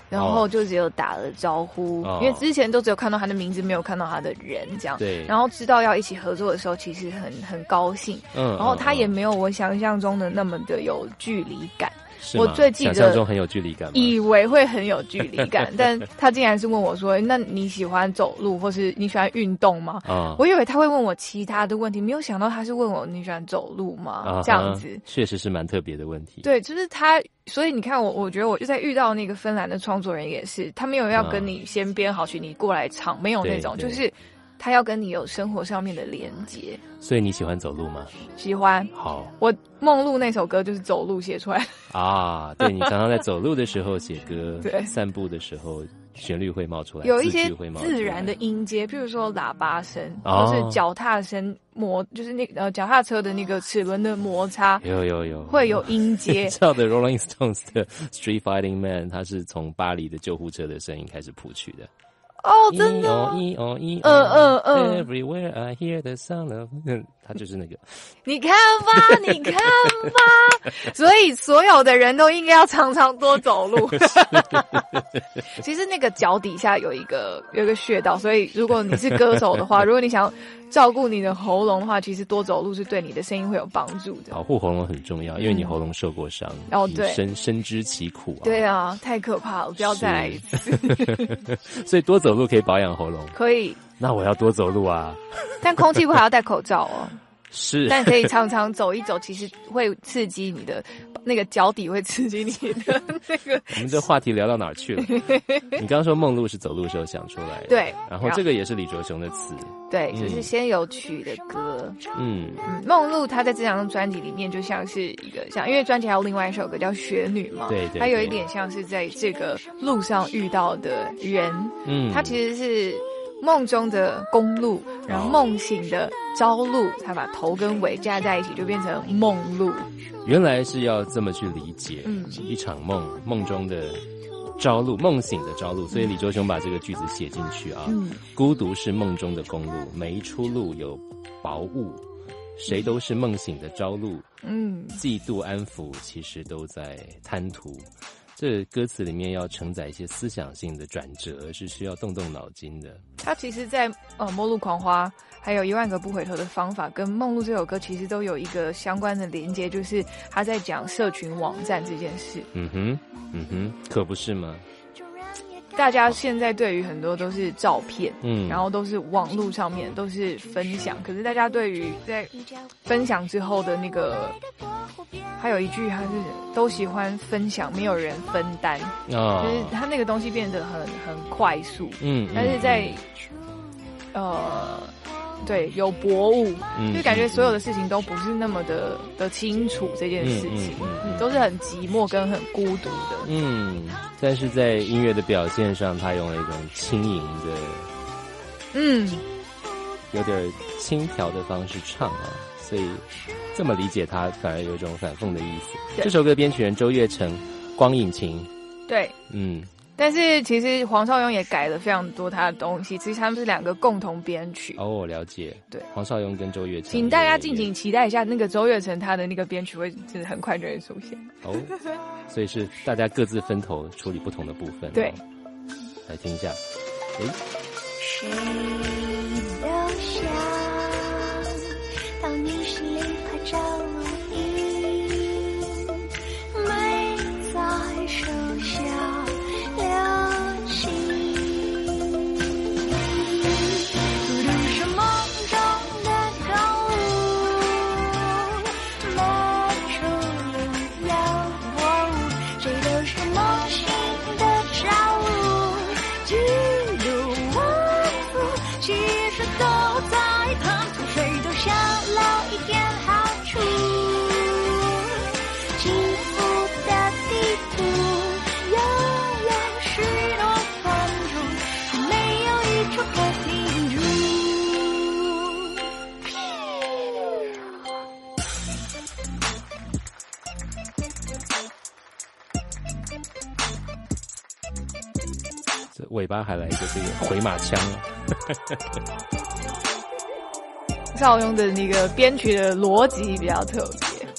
然后就只有打了招呼，哦、因为之前都只有看到他的名字，没有看到他的人，这样。 对。 然后知道要一起合作的时候，其实很很高兴。嗯。然后他也没有我想象中的那么的有距离感。我最记得想象中很有距离感， 以为会很有距离感，但他竟然是问我说：“那你喜欢走路，或是你喜欢运动吗？”啊、我以为他会问我其他的问题，没有想到他是问我你喜欢走路吗？啊、这样子确实是蛮特别的问题。 对，就是他，所以你看我，我觉得我就在遇到那个芬兰的创作人也是，他没有要跟你先编好曲，你过来唱，没有那种，就是他要跟你有生活上面的连结。 所以你喜欢走路吗？ 喜欢。 好， 我梦露那首歌就是走路写出来的啊。对，你常常在走路的时候写歌，对，散步的时候旋律会冒出来， 有一些自然的音阶，譬如说喇叭声， 哦、 或是脚踏声摩，就是那呃脚踏车的那个齿轮的摩擦， 有有有， 会有音阶。 你知道的 Rolling Stones 的 Street Fighting Man， 它是从巴黎的救护车的声音开始谱曲的。 哦，真的， 嗯嗯嗯嗯 ，Everywhere I hear the sound of， 他就是那个， 你看吧，你看吧，所以所有的人都应该要常常多走路。其实那个脚底下有一个有一个穴道，所以如果你是歌手的话，如果你想照顾你的喉咙的话，其实多走路是对你的声音会有帮助的。 保护喉咙很重要，因为你喉咙受过伤， 嗯、哦，对， 深深知其苦啊。 对啊，太可怕了，不要再来一次。 所以多走路可以保养喉咙， 可以。 那我要多走路啊， 但空气不好要戴口罩哦。 是， 但可以常常走一走，其实会刺激你的那个脚底，会刺激你的那个。 我们这话题聊到哪儿去了？你刚刚说梦露是走路的时候想出来的， 对。 然后这个也是李卓雄的词， 对，嗯、就是先有曲的歌。 嗯嗯，梦露她在这张专辑里面就像是一个像，因为专辑还有另外一首歌叫《雪女》嘛， 对 对, 对， 她有一点像是在这个路上遇到的人，嗯，她其实是。梦中的公路，然后梦醒的朝露，他把头跟尾加在一起，就变成梦露。 原来是要这么去理解，嗯，一场梦，梦中的朝露，梦醒的朝露。所以李卓雄把这个句子写进去啊，嗯，孤独是梦中的公路，每一出路有薄雾，谁都是梦醒的朝露，嗯，嫉妒安抚其实都在贪图。这歌词里面要承载一些思想性的转折，是需要动动脑筋的。 他其实在呃《末路狂花》还有一万个不回头的方法跟《梦露》这首歌其实都有一个相关的连接，就是他在讲社群网站这件事。 嗯哼，嗯哼，可不是吗？ 大家现在对于很多都是照片，嗯，然后都是网络上面都是分享，可是大家对于在分享之后的那个，还有一句他是都喜欢分享，没有人分担，哦，就是他那个东西变得很很快速，嗯，但是在呃。对，有薄雾，嗯，就感觉所有的事情都不是那么的的清楚这件事情，嗯嗯嗯，都是很寂寞跟很孤独的。 嗯，但是在音乐的表现上，他用了一种轻盈的，嗯，有点轻佻的方式唱啊，所以这么理解他，反而有一种反讽的意思。这首歌编曲人周月成，光引擎， 对，嗯。但是其实黄少雍也改了非常多他的东西，其实他们是两个共同编曲。 哦，我了解。 对， 黄少雍跟周月成， 请大家敬请期待一下，那个周月成他的那个编曲会就是很快就会出现。 哦，所以是大家各自分头处理不同的部分。 对， 来听一下。诶， 谁都想到你心里拍照影，美在手下。流星，孤独是梦中的朝露，漫出了我，谁都是梦醒的朝露，嫉妒安抚，其实都在贪图，谁都想捞一点好处，幸福的地图。 尾巴还来一个这个回马枪， 赵雍的那个编曲的逻辑比较特别。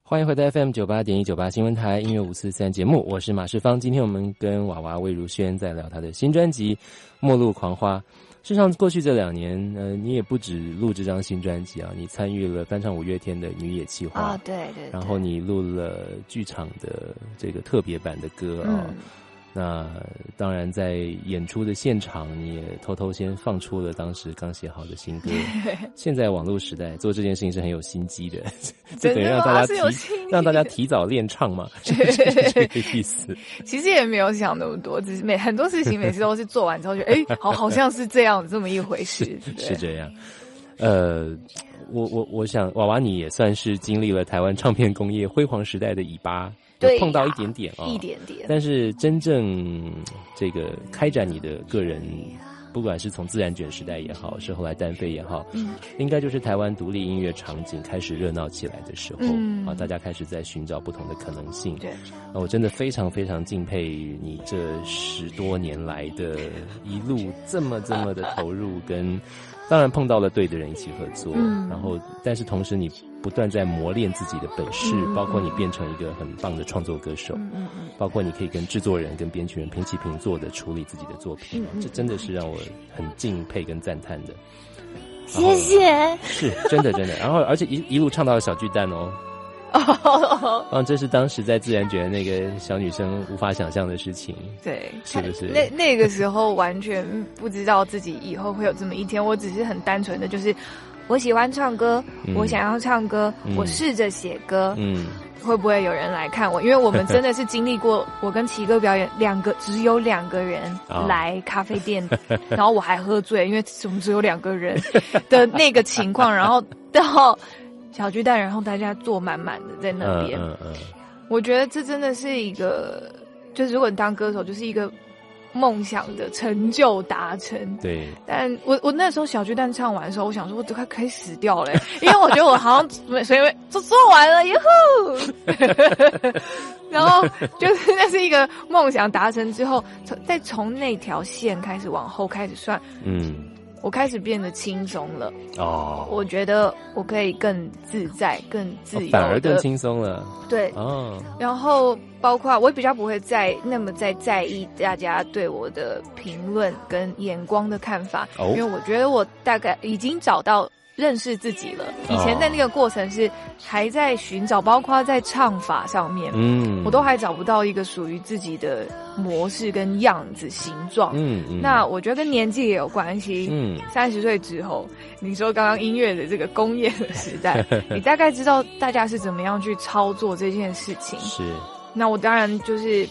欢迎回到 F M 九八点一九八新闻台音乐五四三节目，我是马世芳。今天我们跟娃娃魏如萱在聊她的新专辑《末路狂花》。事实上，过去这两年，呃，你也不止录这张新专辑啊，你参与了翻唱五月天的女野企划啊，对 对, 对， 然后你录了剧场的这个特别版的歌啊。嗯，那当然，在演出的现场，你也偷偷先放出了当时刚写好的新歌。现在网络时代做这件事情是很有心机的，就等于让大家提让大家提早练唱嘛，是这个意思。 其实也没有想那么多，只是每很多事情每次都是做完之后觉得，哎、欸，好，好像是这样这么一回事， 是这样。呃，我我我想，娃娃你也算是经历了台湾唱片工业辉煌时代的尾巴。 对， 碰到一点点啊、哦， 一点点。 但是真正这个开展你的个人，不管是从自然卷时代也好，是后来单飞也好，嗯，应该就是台湾独立音乐场景开始热闹起来的时候，嗯，啊，大家开始在寻找不同的可能性。 对， 啊，我真的非常非常敬佩你这十多年来的一路这么这么的投入跟。当然碰到了对的人一起合作，嗯，然后但是同时你不断在磨练自己的本事，嗯，包括你变成一个很棒的创作歌手，嗯嗯嗯，包括你可以跟制作人跟编曲人平起平坐的处理自己的作品，嗯，这真的是让我很敬佩跟赞叹的。 谢谢， 是真的真的，然后而且一一路唱到了小巨蛋哦。 哦， 啊，这是当时在自然觉得那个小女生无法想象的事情， 对， 是不是？ 那那个时候完全不知道自己以后会有这么一天，我只是很单纯的就是我喜欢唱歌，嗯，我想要唱歌，嗯，我试着写歌，嗯，会不会有人来看我？因为我们真的是经历过，我跟奇哥表演两个只有两个人来咖啡店，哦，然后我还喝醉，因为我们只有两个人的那个情况，然后到。小巨蛋，然后大家坐满满的在那边，嗯嗯嗯，我觉得这真的是一个，就是如果你当歌手，就是一个梦想的成就达成。 对， 但我我那时候小巨蛋唱完的时候，我想说我都快可以死掉了，欸，因为我觉得我好像随便就做完了以后，然后就是那是一个梦想达成之后，再从那条线开始往后开始算，嗯。我开始变得轻松了哦，我觉得我可以更自在、更自由的， 反而更轻松了。 对哦，然后包括我比较不会再那么在在意大家对我的评论跟眼光的看法，哦，因为我觉得我大概已经找到。认识自己了。以前在那个过程是还在寻找，包括在唱法上面，嗯，我都还找不到一个属于自己的模式跟样子、形状。嗯嗯。那我觉得跟年纪也有关系。嗯。三十岁之后，你说刚刚音乐的这个工业的时代，你大概知道大家是怎么样去操作这件事情。 是。 那我当然就是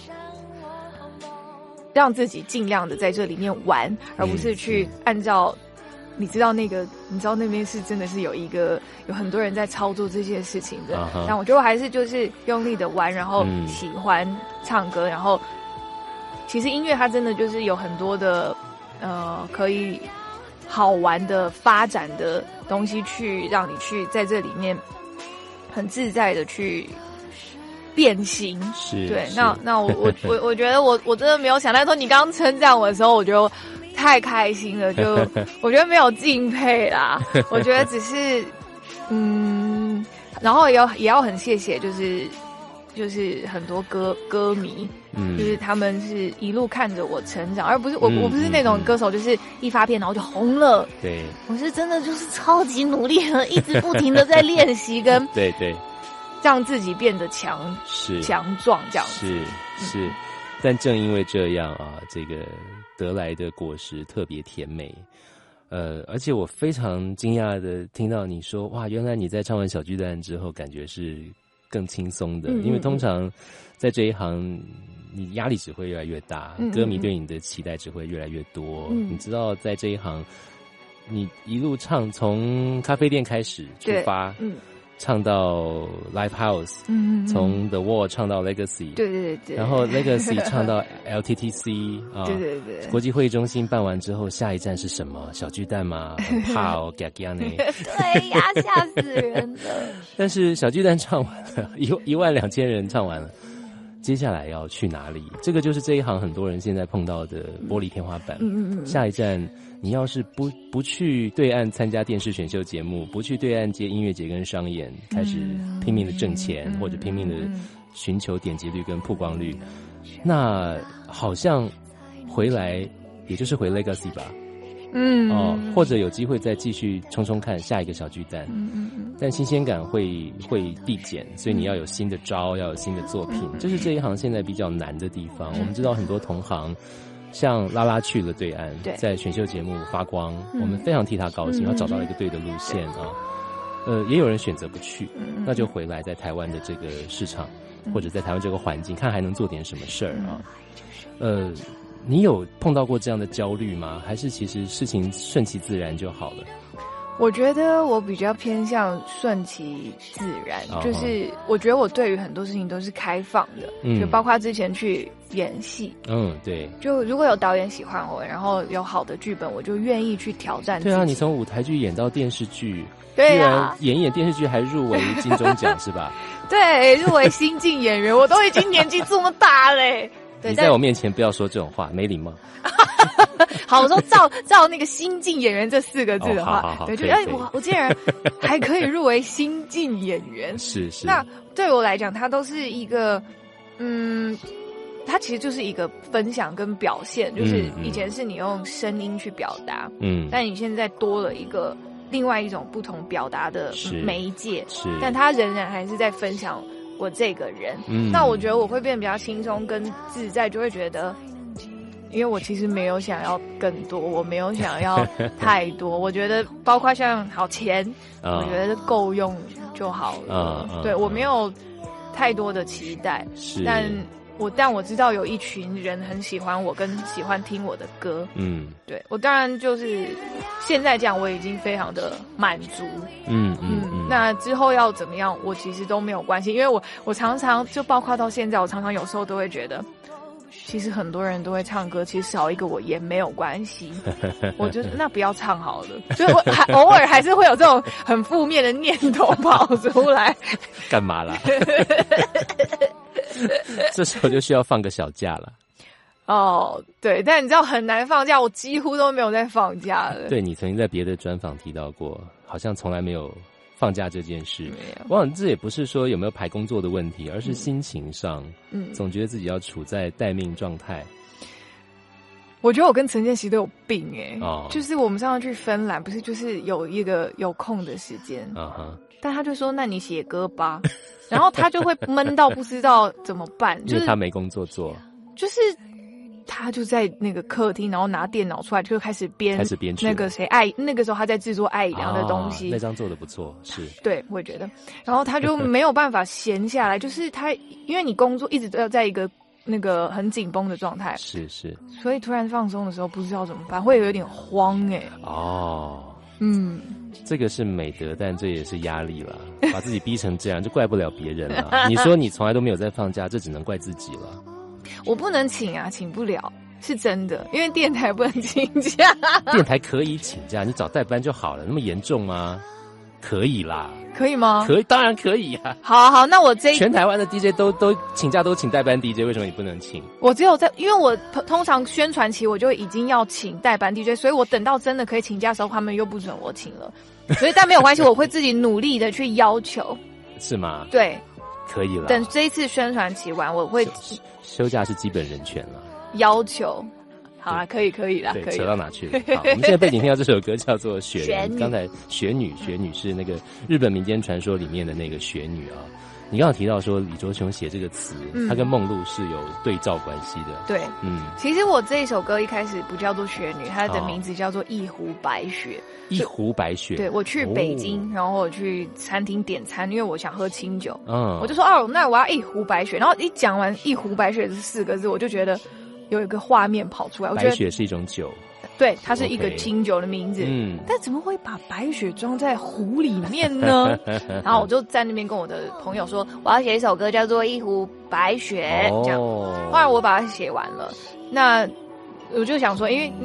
让自己尽量的在这里面玩，而不是去按照。你知道那个，你知道那边是真的是有一个有很多人在操作这些事情的。Uh-huh. 但我觉得我还是就是用力的玩，然后喜欢唱歌，嗯，然后其实音乐它真的就是有很多的呃可以好玩的发展的东西，去让你去在这里面很自在的去变形。 是， 对。那那我我我我觉得我我真的没有想到说你刚刚称赞我的时候，我觉得。太开心了，就我觉得没有敬佩啦，我觉得只是，嗯，然后也要也要很谢谢，就是就是很多歌歌迷，嗯，就是他们是一路看着我成长，而不是我、嗯、我不是那种歌手，就是一发片然后就红了， 对， 我是真的就是超级努力的，一直不停的在练习跟对对， 让自己变得强是强壮这样子， 是是，嗯，但正因为这样啊，这个。得来的果实特别甜美，呃，而且我非常惊讶的听到你说，哇，原来你在唱完小巨蛋之后，感觉是更轻松的，嗯，因为通常在这一行，你压力只会越来越大，嗯，歌迷对你的期待只会越来越多。嗯，你知道，在这一行，你一路唱，从咖啡店开始出发，嗯。唱到 Live House， 嗯，从 The Wall 唱到 Legacy， 对对对， 然后 Legacy 唱到 L T T C 啊， 对对对， 国际会议中心办完之后，下一站是什么？小巨蛋吗？很怕哦，嘎嘎呢？ 对呀，吓死人了。 但是小巨蛋唱完了，一一万两千人唱完了， 接下来要去哪里？这个就是这一行很多人现在碰到的玻璃天花板。嗯嗯嗯。下一站，你要是不不去对岸参加电视选秀节目，不去对岸接音乐节跟商演，开始拼命的挣钱，嗯、或者拼命的寻求点击率跟曝光率，那好像回来也就是回 Legacy 吧。嗯哦，或者有机会再继续冲冲看下一个小巨蛋，嗯嗯嗯，但新鲜感会会递减，所以你要有新的招，要有新的作品，这是这一行现在比较难的地方。我们知道很多同行，像拉拉去了对岸，在选秀节目发光，我们非常替他高兴，他找到了一个对的路线啊。呃，也有人选择不去，那就回来在台湾的这个市场，或者在台湾这个环境，看还能做点什么事儿啊。呃。你有碰到过这样的焦虑吗？还是其实事情顺其自然就好了？ 我觉得我比较偏向顺其自然， oh, 就是我觉得我对于很多事情都是开放的，嗯，就包括之前去演戏，嗯，对，就如果有导演喜欢我，然后有好的剧本，我就愿意去挑战自己。 对啊，你从舞台剧演到电视剧， 对啊， 演一演电视剧还入围金钟奖是吧？ 对，入围新晋演员，我都已经年纪这么大嘞。 你在我面前不要说这种话，没礼貌。 好，我说照照那个新晋演员这四个字的话， 哦、好好好对，就哎，我我竟然还可以入围新晋演员， 是是。 那对我来讲，它都是一个，嗯，它其实就是一个分享跟表现，就是以前是你用声音去表达，嗯，但你现在多了一个另外一种不同表达的媒介，是，但它仍然还是在分享我这个人，嗯，那我觉得我会变得比较轻松跟自在，就会觉得，因为我其实没有想要更多，我没有想要太多，我觉得包括像好钱，嗯，我觉得够用就好了，嗯，对，嗯，我没有太多的期待，是，但我但我知道有一群人很喜欢我，跟喜欢听我的歌，嗯，对，我当然就是现在这样，我已经非常的满足，嗯嗯嗯。那之后要怎么样，我其实都没有关系，因为我我常常就包括到现在，我常常有时候都会觉得，其实很多人都会唱歌，其实少一个我也没有关系，我就那不要唱好了，就我还偶尔还是会有这种很负面的念头跑出来， 干嘛啦？这时候就需要放个小假了。 哦，对，但你知道很难放假，我几乎都没有在放假了。 对，你曾经在别的专访提到过，好像从来没有放假这件事。我想这也不是说有没有排工作的问题，而是心情上，嗯，总觉得自己要处在待命状态。 我觉得我跟陈建熙都有病哎，欸哦，就是我们上次去芬兰，不是就是有一个有空的时间，嗯哼，但他就说那你写歌吧，然后他就会闷到不知道怎么办，就是因为他没工作做， 就是他就在那个客厅，然后拿电脑出来就开始编， 开始编曲那个谁爱那个时候他在制作艾怡良的东西， 啊，那张做的不错，是， 对，我也觉得，然后他就没有办法闲下来，就是他因为你工作一直都要在一个那个很紧绷的状态， 是是， 所以突然放松的时候不知道怎么办，会有点慌哎，欸。 哦，嗯，这个是美德，但这也是压力了，把自己逼成这样，就怪不了别人了。你说你从来都没有在放假，这只能怪自己了。 我不能请啊，请不了，是真的，因为电台不能请假。 电台可以请假，你找代班就好了，那么严重吗？可以啦。 可以吗？ 可以，当然可以啊。 好好，那我这全台湾的 D J 都都请假都请代班 D J， 为什么你不能请？ 我只有在，因为我通常宣传期我就已经要请代班 D J， 所以我等到真的可以请假的时候，他们又不准我请了。所以但没有关系，我会自己努力的去要求。 是吗？ 对， 可以了。 等这一次宣传期完，我会休假是基本人权了。 要求。好啦，可以可以啦， 对， 可以扯到哪去了？好，我们现在背景听到这首歌叫做《雪人》，刚才雪女，雪女是那个日本民间传说里面的那个雪女啊。你刚刚提到说李卓雄写这个词，嗯，他跟梦露是有对照关系的。 对，嗯，其实我这一首歌一开始不叫做雪女，它的名字叫做一湖白雪。 一湖白雪。 对，我去北京，哦，然后我去餐厅点餐，因为我想喝清酒，嗯，我就说哦，那我要一湖白雪。然后一讲完一湖白雪这四个字，我就觉得有一个画面跑出来。我觉得白雪是一种酒。 对，它是一个清酒的名字，嗯，但怎么会把白雪装在壶里面呢？然后我就在那边跟我的朋友说，我要写一首歌叫做《一壶白雪》，哦，这样。后来我把它写完了，那我就想说，因为那个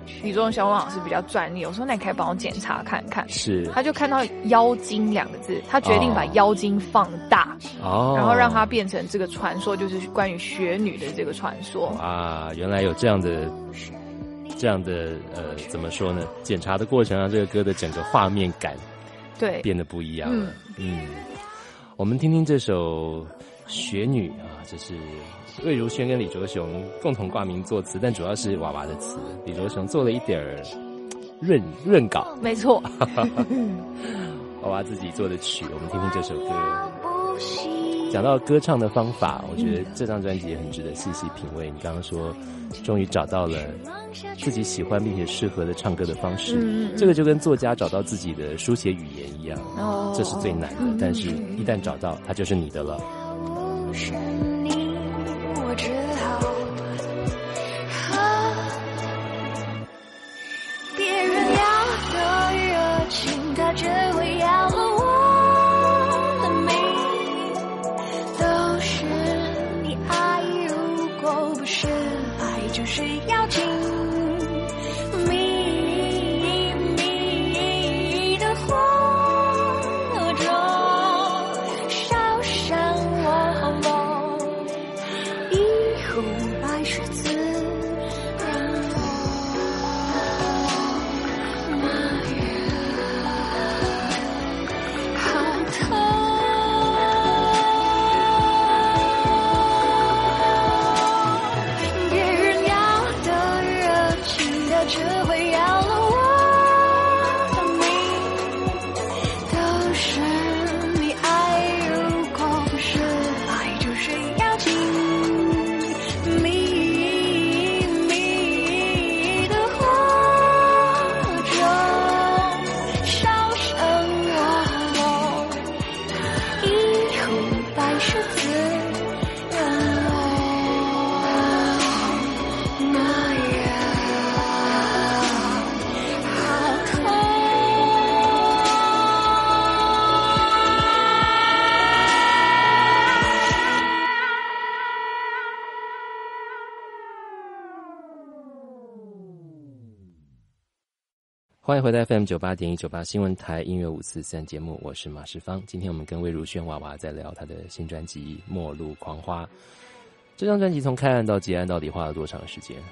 李宗雄老师比较专业，我说那你可以帮我检查看看。 是， 他就看到妖精两个字，他决定把妖精放大，哦，然后让它变成这个传说，就是关于雪女的这个传说啊。原来有这样的这样的呃，怎么说呢？检查的过程让这个歌的整个画面感对变得不一样了。嗯，嗯我们听听这首。雪女啊，这是魏如萱跟李卓雄共同挂名作词，但主要是娃娃的词，李卓雄做了一点儿润润稿， 没错。 娃娃自己做的曲，我们听听这首歌。讲到歌唱的方法，我觉得这张专辑也很值得细细品味。你刚刚说，终于找到了自己喜欢并且适合的唱歌的方式，嗯嗯这个就跟作家找到自己的书写语言一样，哦、这是最难的。嗯、但是一旦找到，它就是你的了。 是你，我只好别人要的热情，他只会要了我的命。都是你爱，如果不是爱，就是要紧。秘密的火中烧伤我。白是自然那样好疼，别人要的热情，他只会要了我的命。都是你爱，如果不是爱，就是要紧。 欢迎回到 F M 九八点一九八新闻台音乐五四三节目，我是马世芳。今天我们跟魏如萱娃娃在聊她的新专辑《末路狂花》。这张专辑从开案到结案到底花了多长时间？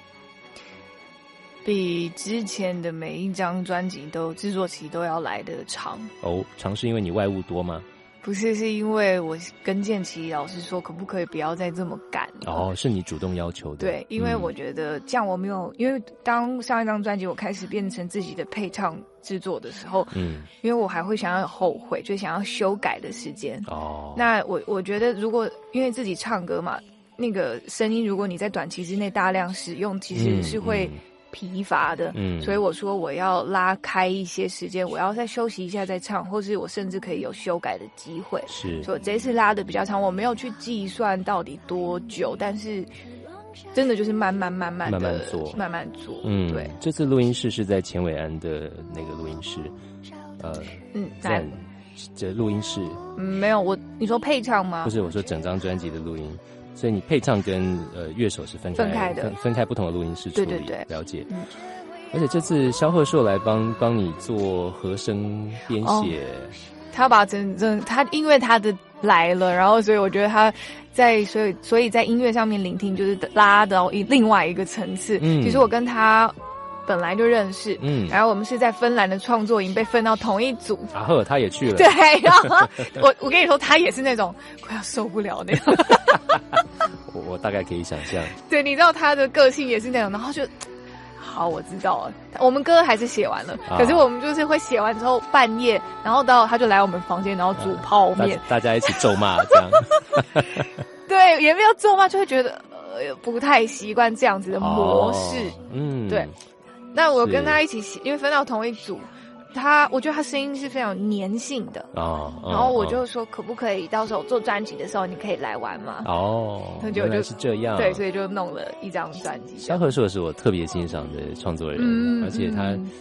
比之前的每一张专辑都制作期都要来得长。 哦，长是因为你外务多吗？ 不是，是因为我跟建奇老师说，可不可以不要再这么赶了？ 哦，是你主动要求的。 对，因为我觉得这样我没有，因为当上一张专辑我开始变成自己的配唱制作的时候，嗯，因为我还会想要后悔，就想要修改的时间。哦，那我我觉得如果因为自己唱歌嘛，那个声音如果你在短期之内大量使用，其实是会。嗯嗯疲乏的，嗯，所以我说我要拉开一些时间，我要再休息一下再唱，或是我甚至可以有修改的机会。 是， 所以这次拉的比较长，我没有去计算到底多久，但是真的就是慢慢慢慢的慢慢做， 慢慢做。 嗯，对。这次录音室是在钱伟安的那个录音室，呃，嗯，在这录音室， 嗯，没有我，你说配唱吗？ 不是，我说整张专辑的录音。所以你配唱跟呃乐手是分开分开的，分分开不同的录音室处理。 对对对， 了解。嗯，而且这次萧鹤硕来帮帮你做和声编写，哦、 他把整整他因为他的来了，然后所以我觉得他在所以所以在音乐上面聆听就是拉到一另外一个层次。嗯，其实我跟他本来就认识，嗯，然后我们是在芬兰的创作营被分到同一组。 啊呵，他也去了。 对，然后我我跟你说，他也是那种快要受不了那种。 我我大概可以想象。 对，你知道他的个性也是那种，然后就好，我知道了。我们歌还是写完了，啊、可是我们就是会写完之后半夜，然后到他就来我们房间，然后煮泡面，啊、 大, 大家一起咒骂这样。 对，也没有咒骂，就会觉得呃不太习惯这样子的模式。哦、嗯，对。那我跟他一起写，因为分到同一组，他我觉得他声音是非常粘性的哦。然后我就说，可不可以到时候做专辑的时候，你可以来玩嘛？ 哦，原来是这样。 对，所以就弄了一张专辑。 萧鹤硕是我特别欣赏的创作人，嗯、而且他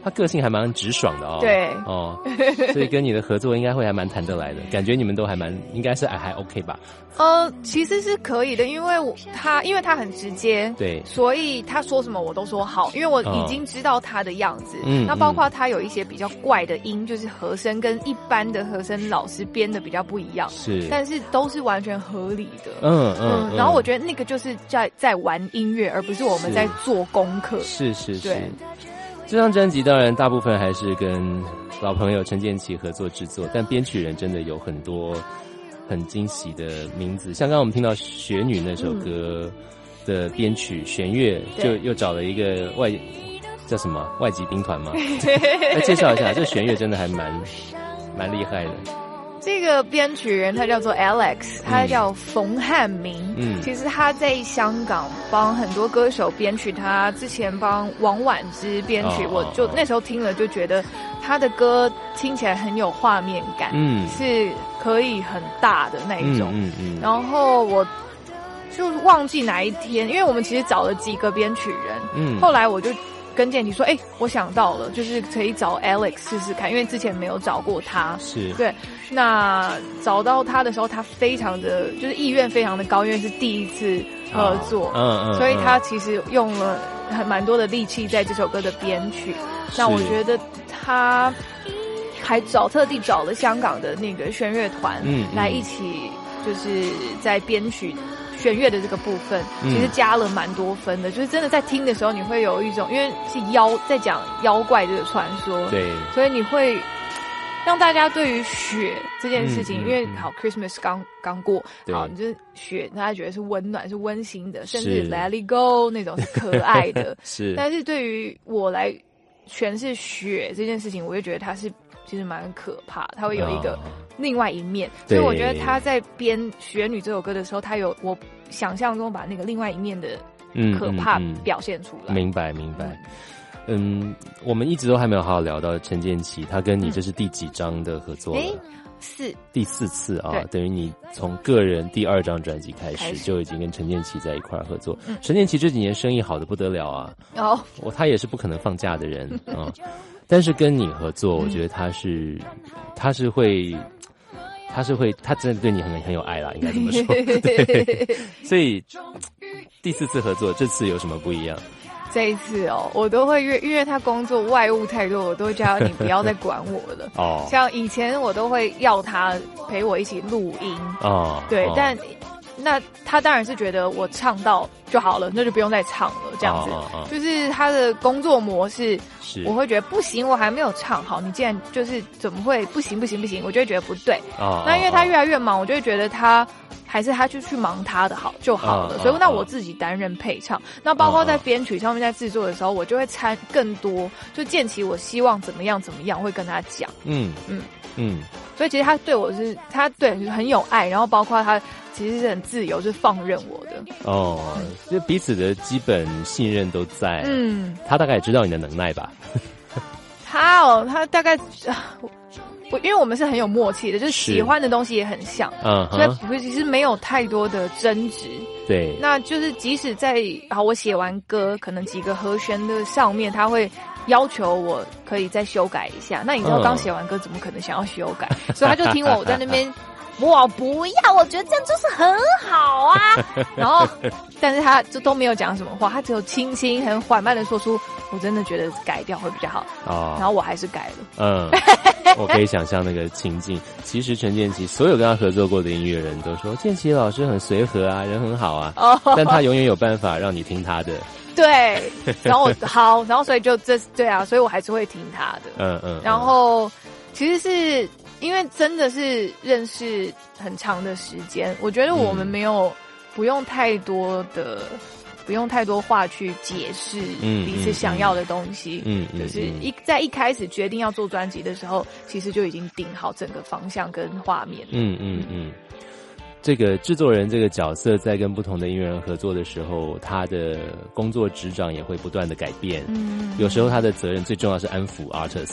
他个性还蛮直爽的哦。 对哦，所以跟你的合作应该会还蛮谈得来的，感觉你们都还蛮应该是还还 OK 吧？ 呃，其实是可以的，因为我他因为他很直接， 对， 所以他说什么我都说好，因为我已经知道他的样子。 嗯， 那包括他有一些比较怪的音，就是和声跟一般的和声老师编的比较不一样， 是， 但是都是完全合理的。 嗯嗯, 嗯。 然后我觉得那个就是在在玩音乐，而不是我们在做功课。 是是是。 对。 这张专辑当然大部分还是跟老朋友陈建骐合作制作，但编曲人真的有很多很惊喜的名字，像刚刚我们听到《雪女》那首歌的编曲弦乐，就又找了一个外叫什么外籍兵团吗？来介绍一下，这弦乐真的还蛮蛮厉害的。 这个编曲人他叫做 Alex， 他叫冯汉明。嗯，其实他在香港帮很多歌手编曲，他之前帮王菀之编曲，哦、我就那时候听了就觉得他的歌听起来很有画面感，嗯，是可以很大的那一种。嗯 嗯, 嗯。然后我就忘记哪一天，因为我们其实找了几个编曲人，嗯，后来我就跟建骐说，哎、欸，我想到了，就是可以找 Alex 试试看，因为之前没有找过他。 是。 对，那找到他的时候，他非常的就是意愿非常的高，因为是第一次合作，嗯 嗯, 嗯，所以他其实用了很蛮多的力气在这首歌的编曲。那我觉得他还找特地找了香港的那个弦乐团，嗯，来一起就是在编曲。弦乐的这个部分其实加了蛮多分的、嗯、就是真的在听的时候你会有一种，因为是妖在讲妖怪这个传说， 对， 所以你会让大家对于雪这件事情、嗯、因为好 Christmas 刚刚过，好，你就是雪大家觉得是温暖是温馨的，甚至 Let It Go 那种是可爱的是， 但是对于我来诠释雪这件事情，我就觉得它是其实蛮可怕，它会有一个另外一面、哦、所以我觉得他在编《雪女》这首歌的时候，他有我想象中把那个另外一面的可怕表现出来。 嗯嗯嗯、明白明白。嗯，我们一直都还没有好好聊到陈建骐，他跟你这是第几张的合作了？ 诶、四第四次啊，等于你从个人第二张专辑开始就已经跟陈建骐在一块合作。嗯、陈建骐这几年生意好的不得了啊，哦，我他也是不可能放假的人啊。但是跟你合作，我觉得他是，他是会，他是会，他真的对你很很有爱啦，应该这么说。对，所以第四次合作，这次有什么不一样？ 这一次哦，我都会约，因为他工作外务太多，我都会叫他你不要再管我了。哦，像以前我都会要他陪我一起录音。哦，对，哦、但。那他当然是觉得我唱到就好了，那就不用再唱了，这样子。Oh, oh, oh. 就是他的工作模式，我会觉得不行，我还没有唱好，你既然就是怎么会不行不行不行，我就会觉得不对。Oh, 那因为他越来越忙，我就会觉得他还是他就去忙他的好就好了。Oh, 所以那我自己担任配唱， oh, 那包括在编曲上面在制作的时候，我就会参更多，就建骐我希望怎么样怎么样，会跟他讲。嗯嗯嗯。所以其实他对我是，他对很有爱，然后包括他其实是很自由，是放任我的。哦， 就彼此的基本信任都在。嗯，他大概也知道你的能耐吧？ 他哦，他大概我因为我们是很有默契的，就是喜欢的东西也很像，嗯，所以其实没有太多的争执。 对， 那就是即使在好我写完歌，可能几个和弦的上面，他会要求我可以再修改一下。那你知道刚写完歌怎么可能想要修改？嗯、所以他就听我我在那边，我不要，我觉得这样就是很好啊。然后，但是他就都没有讲什么话，他只有轻轻很缓慢的说出，我真的觉得改掉会比较好。哦，然后我还是改了。嗯， 我可以想象那个情境。其实陈建骐所有跟他合作过的音乐人都说，建骐老师很随和啊，人很好啊。哦，但他永远有办法让你听他的。 对，然后我好，然后所以就这对啊，所以我还是会听他的。嗯嗯。然后其实是因为真的是认识很长的时间，我觉得我们没有不用太多的。不用太多话去解释彼此想要的东西，嗯，嗯就是一在一开始决定要做专辑的时候，其实就已经定好整个方向跟画面。 嗯嗯嗯。这个制作人这个角色在跟不同的音乐人合作的时候，他的工作执掌也会不断的改变。嗯，有时候他的责任最重要是安抚 artist。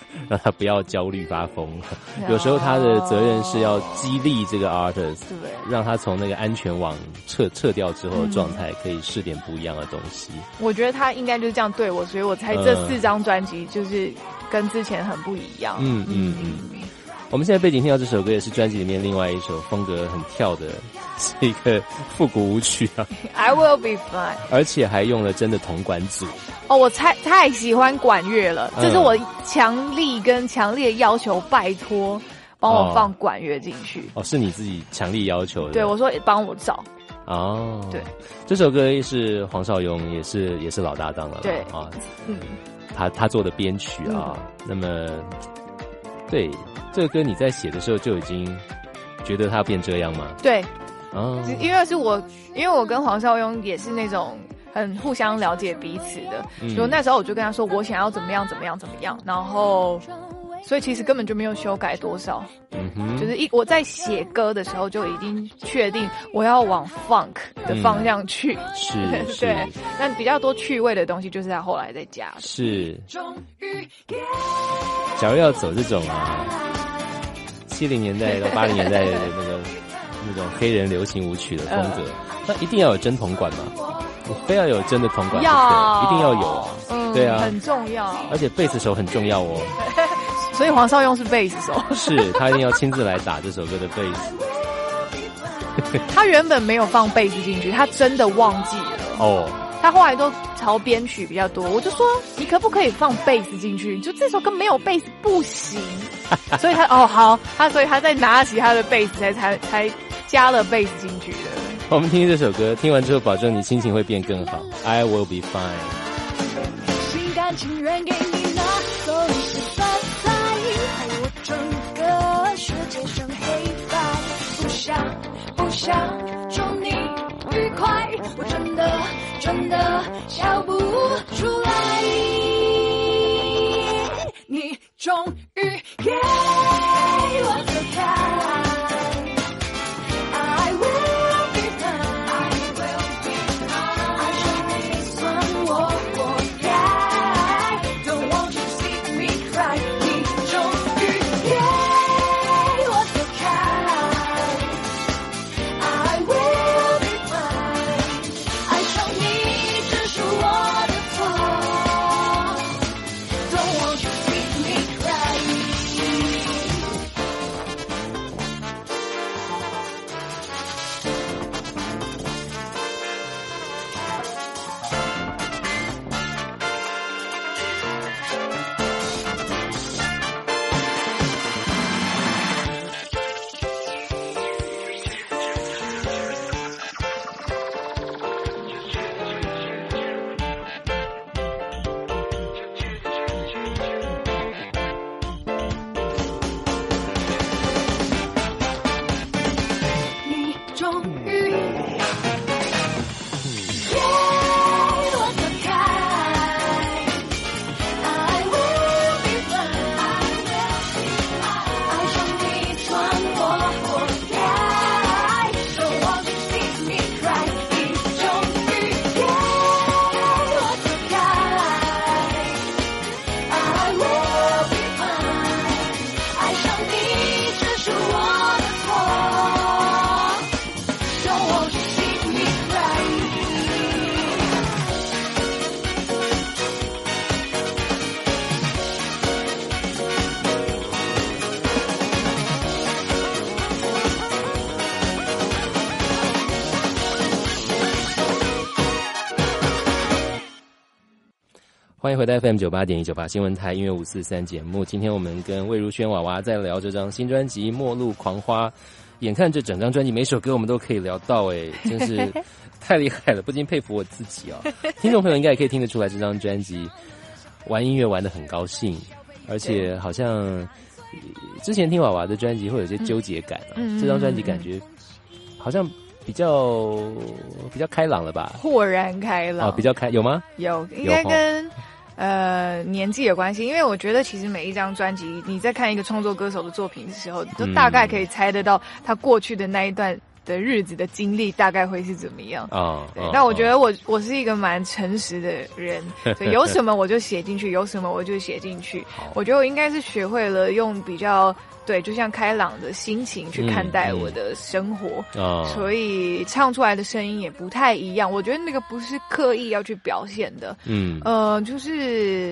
让他不要焦虑发疯。有时候他的责任是要激励这个 artist， 让他从那个安全网撤撤掉之后的状态，可以试点不一样的东西。 我觉得他应该就是这样对我，所以我猜这四张专辑就是跟之前很不一样。 嗯嗯嗯。我们现在背景听到这首歌也是专辑里面另外一首风格很跳的，是一个复古舞曲啊。 I will be fine， 而且还用了真的铜管组。 哦，我太太喜欢管乐了，这是我强力跟强烈要求，拜托帮我放管乐进去。 哦，是你自己强力要求的？ 对，我说帮我找。 哦， 对， 这首歌是黄少雍，也是也是老搭档了。 对啊，嗯，他他做的编曲啊，嗯、那么对。这个歌你在写的时候就已经觉得它变这样吗？ 对，哦，因为是我，因为我跟黄少雍也是那种很互相了解彼此的，嗯、所以那时候我就跟他说我想要怎么样怎么样怎么样，然后所以其实根本就没有修改多少，嗯哼，就是一我在写歌的时候就已经确定我要往 funk 的方向去， 嗯、是是， 对，但比较多趣味的东西就是他后来再加的， 是。假如要走这种啊。七零年代到八零年代的那个那种黑人流行舞曲的风格，那一定要有真铜管吗？你非要有真的铜管， 要一定要有啊， 嗯， 对啊， 很重要。 而且贝斯手很重要哦， 所以黄少雍是贝斯手， 是他一定要亲自来打这首歌的贝斯。他原本没有放贝斯进去，他真的忘记了哦。他后来都朝编曲比较多，我就说你可不可以放贝斯进去？就这首歌没有贝斯不行。所以他哦好，他所以他在拿起他的贝斯才才才加了贝斯进去的。 我们听这首歌，听完之后保证你心情会变更好。I will be fine。心甘情愿给你那走一些色彩，害我整个世界剩黑白。不想不想祝你愉快，我真的真的笑不出来。你终于给我走开 I will be fine I will be fine 爱上你算我活该 Don't want you to see me cry 你终于给我走开 I will be fine 爱上你只是我的错 Don't want you欢迎回到 F M 九八点一九八新闻台音乐五四三节目。今天我们跟魏如萱娃娃在聊这张新专辑《末路狂花》，眼看这整张专辑每首歌我们都可以聊到，哎，真是太厉害了，不禁佩服我自己哦。听众朋友应该也可以听得出来，这张专辑玩音乐玩得很高兴，而且好像之前听娃娃的专辑会有些纠结感啊，嗯、这张专辑感觉好像比较比较开朗了吧？ 豁然开朗啊， 比较开有吗？ 有，应该跟呃年纪有关系，因为我觉得其实每一张专辑，你在看一个创作歌手的作品的时候，都大概可以猜得到他过去的那一段的日子的经历大概会是怎么样啊？ 对，但我觉得我我是一个蛮诚实的人，所以有什么我就写进去，有什么我就写进去。我觉得我应该是学会了用比较对，就像开朗的心情去看待我的生活，嗯嗯、所以唱出来的声音也不太一样。我觉得那个不是刻意要去表现的，嗯，呃，就是。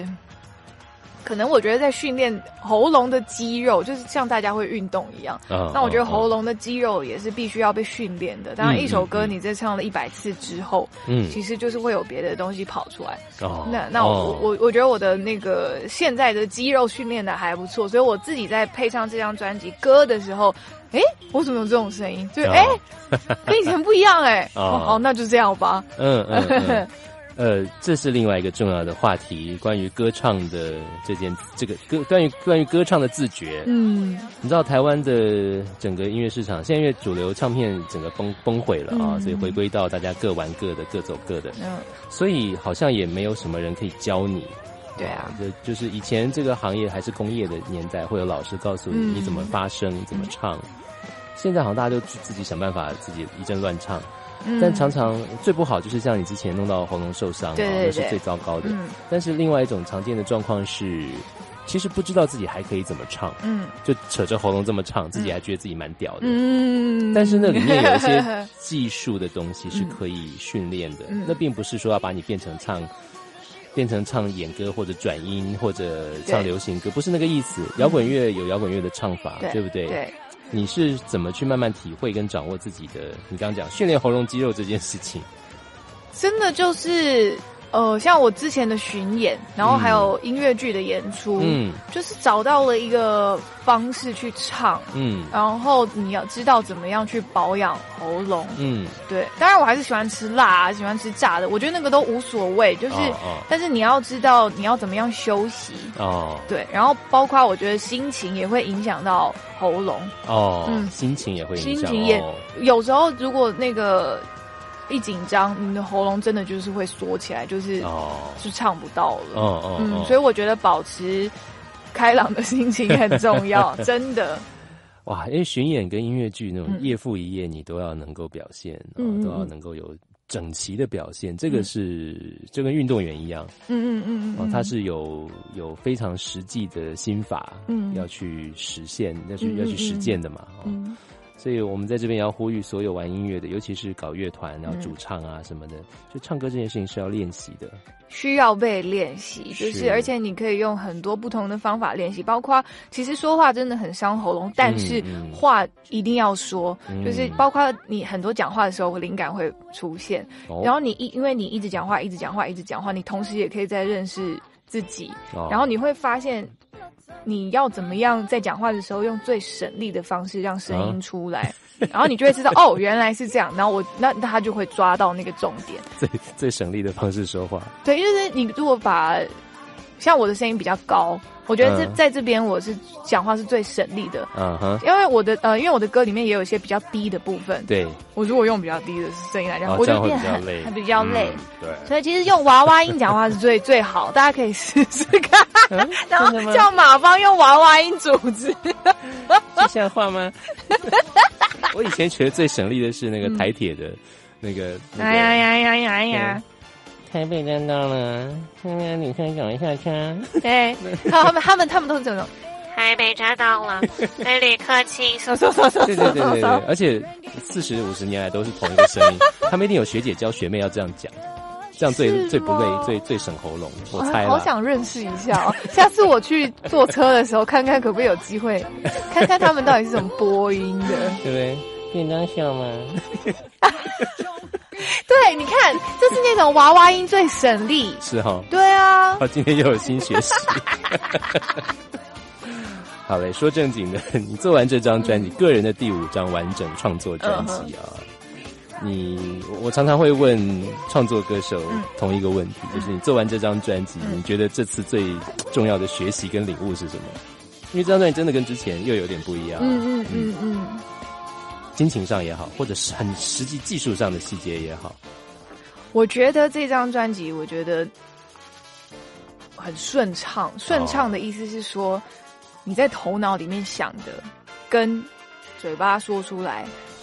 可能我觉得在训练喉咙的肌肉，就是像大家会运动一样。Uh, 那我觉得喉咙的肌肉也是必须要被训练的。当然，一首歌你在唱了一百次之后，嗯，其实就是会有别的东西跑出来。哦，那那我、oh. 我我觉得我的那个现在的肌肉训练的还不错，所以我自己在配上这张专辑歌的时候，哎，我怎么有这种声音？就是哎， oh. 跟以前不一样哎。哦， oh. 好，那就这样吧。嗯嗯。嗯呃，这是另外一个重要的话题，关于歌唱的这件这个歌，关于关于歌唱的自觉。嗯，你知道台湾的整个音乐市场，现在因为主流唱片整个崩崩毁了啊，嗯、所以回归到大家各玩各的，各走各的。嗯，所以好像也没有什么人可以教你。 对啊， 就就是以前这个行业还是工业的年代，会有老师告诉你、嗯、你怎么发声，你怎么唱。现在好像大家都自己想办法，自己一阵乱唱。但常常最不好就是像你之前弄到喉咙受伤， 对对对， 那是最糟糕的。嗯、但是另外一种常见的状况是，其实不知道自己还可以怎么唱，嗯，就扯着喉咙这么唱，自己还觉得自己蛮屌的。嗯，但是那里面有一些技术的东西是可以训练的，嗯、那并不是说要把你变成唱。变成唱演歌或者转音或者唱流行歌，不是那个意思。摇滚乐有摇滚乐的唱法，对, 对不对？ 对。 你是怎么去慢慢体会跟掌握自己的？你刚刚讲训练喉咙肌肉这件事情， 真的就是呃，像我之前的巡演，然后还有音乐剧的演出，嗯，就是找到了一个方式去唱，嗯，然后你要知道怎么样去保养喉咙，嗯，对。当然我还是喜欢吃辣，喜欢吃炸的，我觉得那个都无所谓，就是，哦哦、但是你要知道你要怎么样休息，哦，对。然后包括我觉得心情也会影响到喉咙， 哦，嗯，心情也会影响， 心情也、哦、有时候如果那个。一紧张，你的喉咙真的就是会缩起来，就是哦，就唱不到了。哦哦，嗯，所以我觉得保持开朗的心情很重要，真的。 哇，因为巡演跟音乐剧那种夜复一夜，你都要能够表现，嗯、都要能够有整齐的表现，这个是、嗯、就跟运动员一样。嗯嗯嗯嗯，哦，他是有有非常实际的心法，嗯，要去实现，要去、嗯、要去实践的嘛。哦、嗯。所以我们在这边也要呼吁所有玩音乐的，尤其是搞乐团然后主唱啊什么的，嗯、就唱歌这件事情是要练习的， 需要被练习，就是，是而且你可以用很多不同的方法练习，包括其实说话真的很伤喉咙，但是话一定要说，嗯、就是包括你很多讲话的时候灵感会出现，嗯、然后你一因为你一直讲话一直讲话一直讲话，你同时也可以在认识自己，哦、然后你会发现。你要怎么样在讲话的时候用最省力的方式让声音出来，啊、然后你就会知道哦，原来是这样，然后我那那他就会抓到那个重点。 最最省力的方式说话。 对，就是你如果把像我的声音比较高，我觉得这、嗯、在这边我是讲话是最省力的。嗯哼，因为我的呃，因为我的歌里面也有一些比较低的部分。对，我如果用比较低的声音来讲， 哦、 我就变很很比较累。嗯、对，所以其实用娃娃音讲话是最最好，大家可以试试看。嗯、然后叫马芳用娃娃音主持， 这像话吗？我以前觉得最省力的是那个台铁的那个。那个、 哎呀呀呀呀呀！ 台北站到了，现在你先赶一下车。 对，他们他们他们都是这种。 台北站到了，对旅客请收收收收。 对对对对对，而且四十五十年来都是同一个声音，他们一定有学姐教学妹要这样讲，这样最最不累，最最省喉咙。我猜了。 好想认识一下哦，下次我去坐车的时候，看看可不可以有机会，看看他们到底是怎么播音的， 对不对？便当小吗？ 对，你看，这是那种娃娃音最省力。 是哈、哦。 对啊。 我今天又有新学习。好嘞，说正经的，你做完这张专辑，嗯、个人的第五张完整创作专辑啊，嗯、你我常常会问创作歌手同一个问题，嗯、就是你做完这张专辑，嗯、你觉得这次最重要的学习跟领悟是什么？因为这张专辑真的跟之前又有点不一样。嗯嗯嗯嗯。心情上也好，或者是很实际技术上的细节也好， 我觉得这张专辑，我觉得很顺畅。顺畅的意思是说，你在头脑里面想的，跟嘴巴说出来，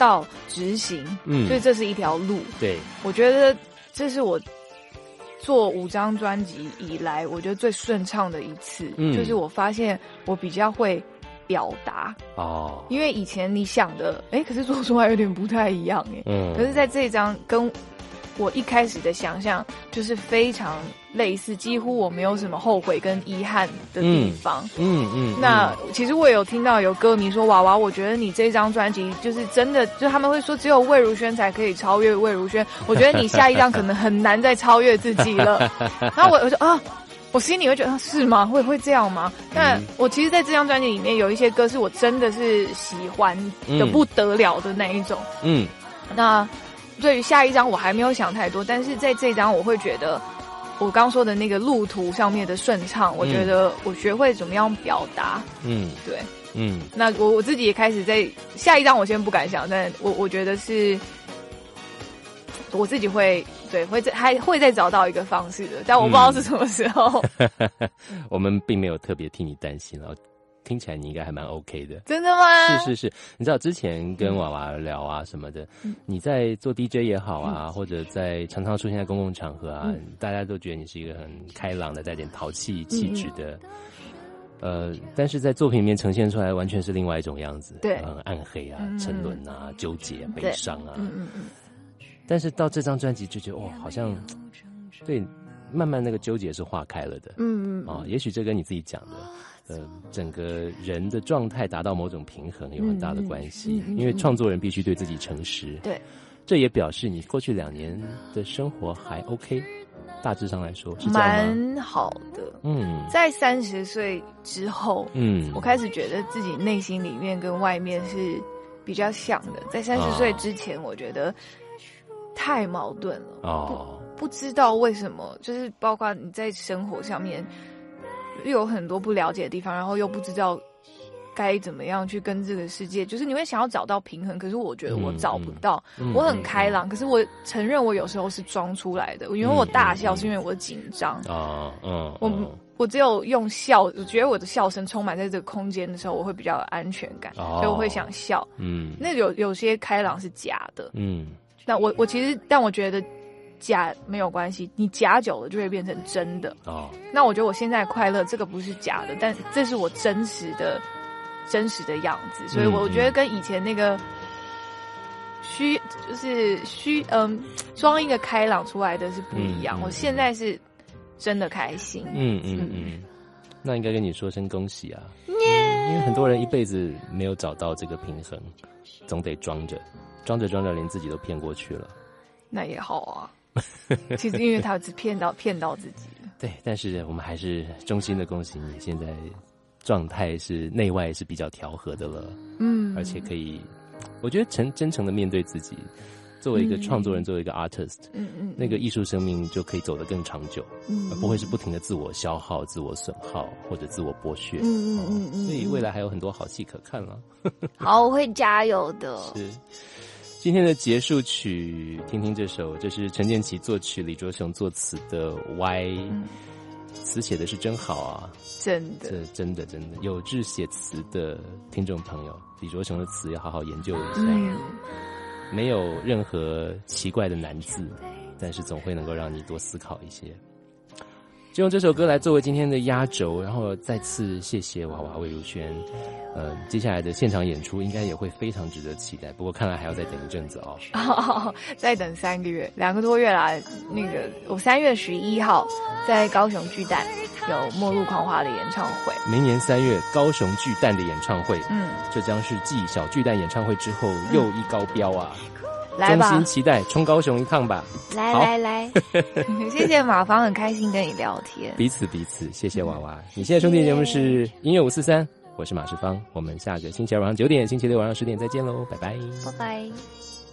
到执行，嗯，所以这是一条路。 对， 我觉得这是我做五张专辑以来，我觉得最顺畅的一次，嗯，就是我发现我比较会表达哦，因为以前你想的，哎，可是做出来有点不太一样，哎，嗯，可是在这一张跟我一开始的想象就是非常类似，几乎我没有什么后悔跟遗憾的地方。嗯 嗯, 嗯，那其实我也有听到有歌迷说，娃娃，我觉得你这张专辑就是真的，就他们会说只有魏如萱才可以超越魏如萱，我觉得你下一张可能很难再超越自己了。然后我我就啊。我心里会觉得是吗？会会这样吗？那我其实在这张专辑里面有一些歌是我真的是喜欢的不得了的那一种。嗯，那对于下一张我还没有想太多，但是在这张我会觉得我刚说的那个路途上面的顺畅，我觉得我学会怎么样表达。嗯，对，嗯，那我我自己也开始在下一张我先不敢想，但我我觉得是我自己会。对，会再还会再找到一个方式的，但我不知道是什么时候。 嗯、我们并没有特别替你担心了，听起来你应该还蛮 OK 的。 真的吗？ 是是是，你知道之前跟娃娃聊啊什么的，嗯、你在做 D J 也好啊，嗯、或者在常常出现在公共场合啊，嗯、大家都觉得你是一个很开朗的、带点淘气气质的。嗯、呃，但是在作品里面呈现出来，完全是另外一种样子， 对， 很暗黑啊、嗯、沉沦啊、纠结、悲伤啊。 嗯嗯嗯。 但是到这张专辑就觉得哦，好像对，慢慢那个纠结是化开了的。嗯嗯啊、哦，也许这跟你自己讲的，呃，整个人的状态达到某种平衡有很大的关系。嗯嗯嗯、因为创作人必须对自己诚实。 对， 这也表示你过去两年的生活还 OK， 大致上来说是这样吗？ 蛮好的。嗯，在三十岁之后，嗯，我开始觉得自己内心里面跟外面是比较像的。在三十岁之前，我觉得。太矛盾了哦，不不知道为什么，就是包括你在生活上面又有很多不了解的地方，然后又不知道该怎么样去跟这个世界，就是你会想要找到平衡，可是我觉得我找不到。嗯嗯、我很开朗，嗯、可是我承认我有时候是装出来的，因为我大笑是因为我紧张啊，嗯，我我只有用笑，我觉得我的笑声充满在这个空间的时候，我会比较有安全感，哦、所以我会想笑。嗯，那有有些开朗是假的，嗯。那我我其实，但我觉得假没有关系，你假久了就会变成真的。哦，那我觉得我现在快乐，这个不是假的，但这是我真实的、真实的样子，所以我觉得跟以前那个虚，就是虚，嗯，装一个开朗出来的是不一样。嗯嗯、我现在是真的开心。嗯嗯嗯， 嗯那应该跟你说声恭喜啊，嗯、因为很多人一辈子没有找到这个平衡，总得装着。装着装着，连自己都骗过去了。 那也好啊，其实因为他只骗到骗到自己了。 对，但是我们还是衷心的恭喜你，现在状态是内外是比较调和的了。嗯，而且可以，我觉得诚真诚的面对自己，作为一个创作人，嗯、作为一个 artist， 嗯嗯，那个艺术生命就可以走得更长久，嗯，而不会是不停的自我消耗、自我损耗或者自我剥削。嗯嗯嗯嗯，所以未来还有很多好戏可看了。 好，我会加油的。 是。今天的结束曲，听听这首，这是陈建骐作曲，李卓雄作词的《Y》，嗯、词写的是真好啊， 真的， 这真的真的有志写词的听众朋友，李卓雄的词要好好研究一下，嗯、没有任何奇怪的难字，但是总会能够让你多思考一些。就用这首歌来作为今天的压轴，然后再次谢谢娃娃魏如萱。呃，接下来的现场演出应该也会非常值得期待，不过看来还要再等一阵子哦。 哦，再等三个月，两个多月啦。那个我三月十一号在高雄巨蛋有《末路狂花》的演唱会。 明年三月高雄巨蛋的演唱会，嗯，这将是继小巨蛋演唱会之后又一高标啊！ 来吧， 衷心期待冲高雄一趟吧！ 来来来，谢谢马芳，很开心跟你聊天。 彼此彼此，谢谢娃娃。你现在收听的节目是音乐五四三，我是马世芳，我们下个星期二晚上九点，星期六晚上十点再见喽，拜拜， 拜拜。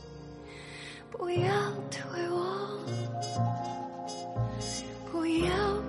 不要退我，不要。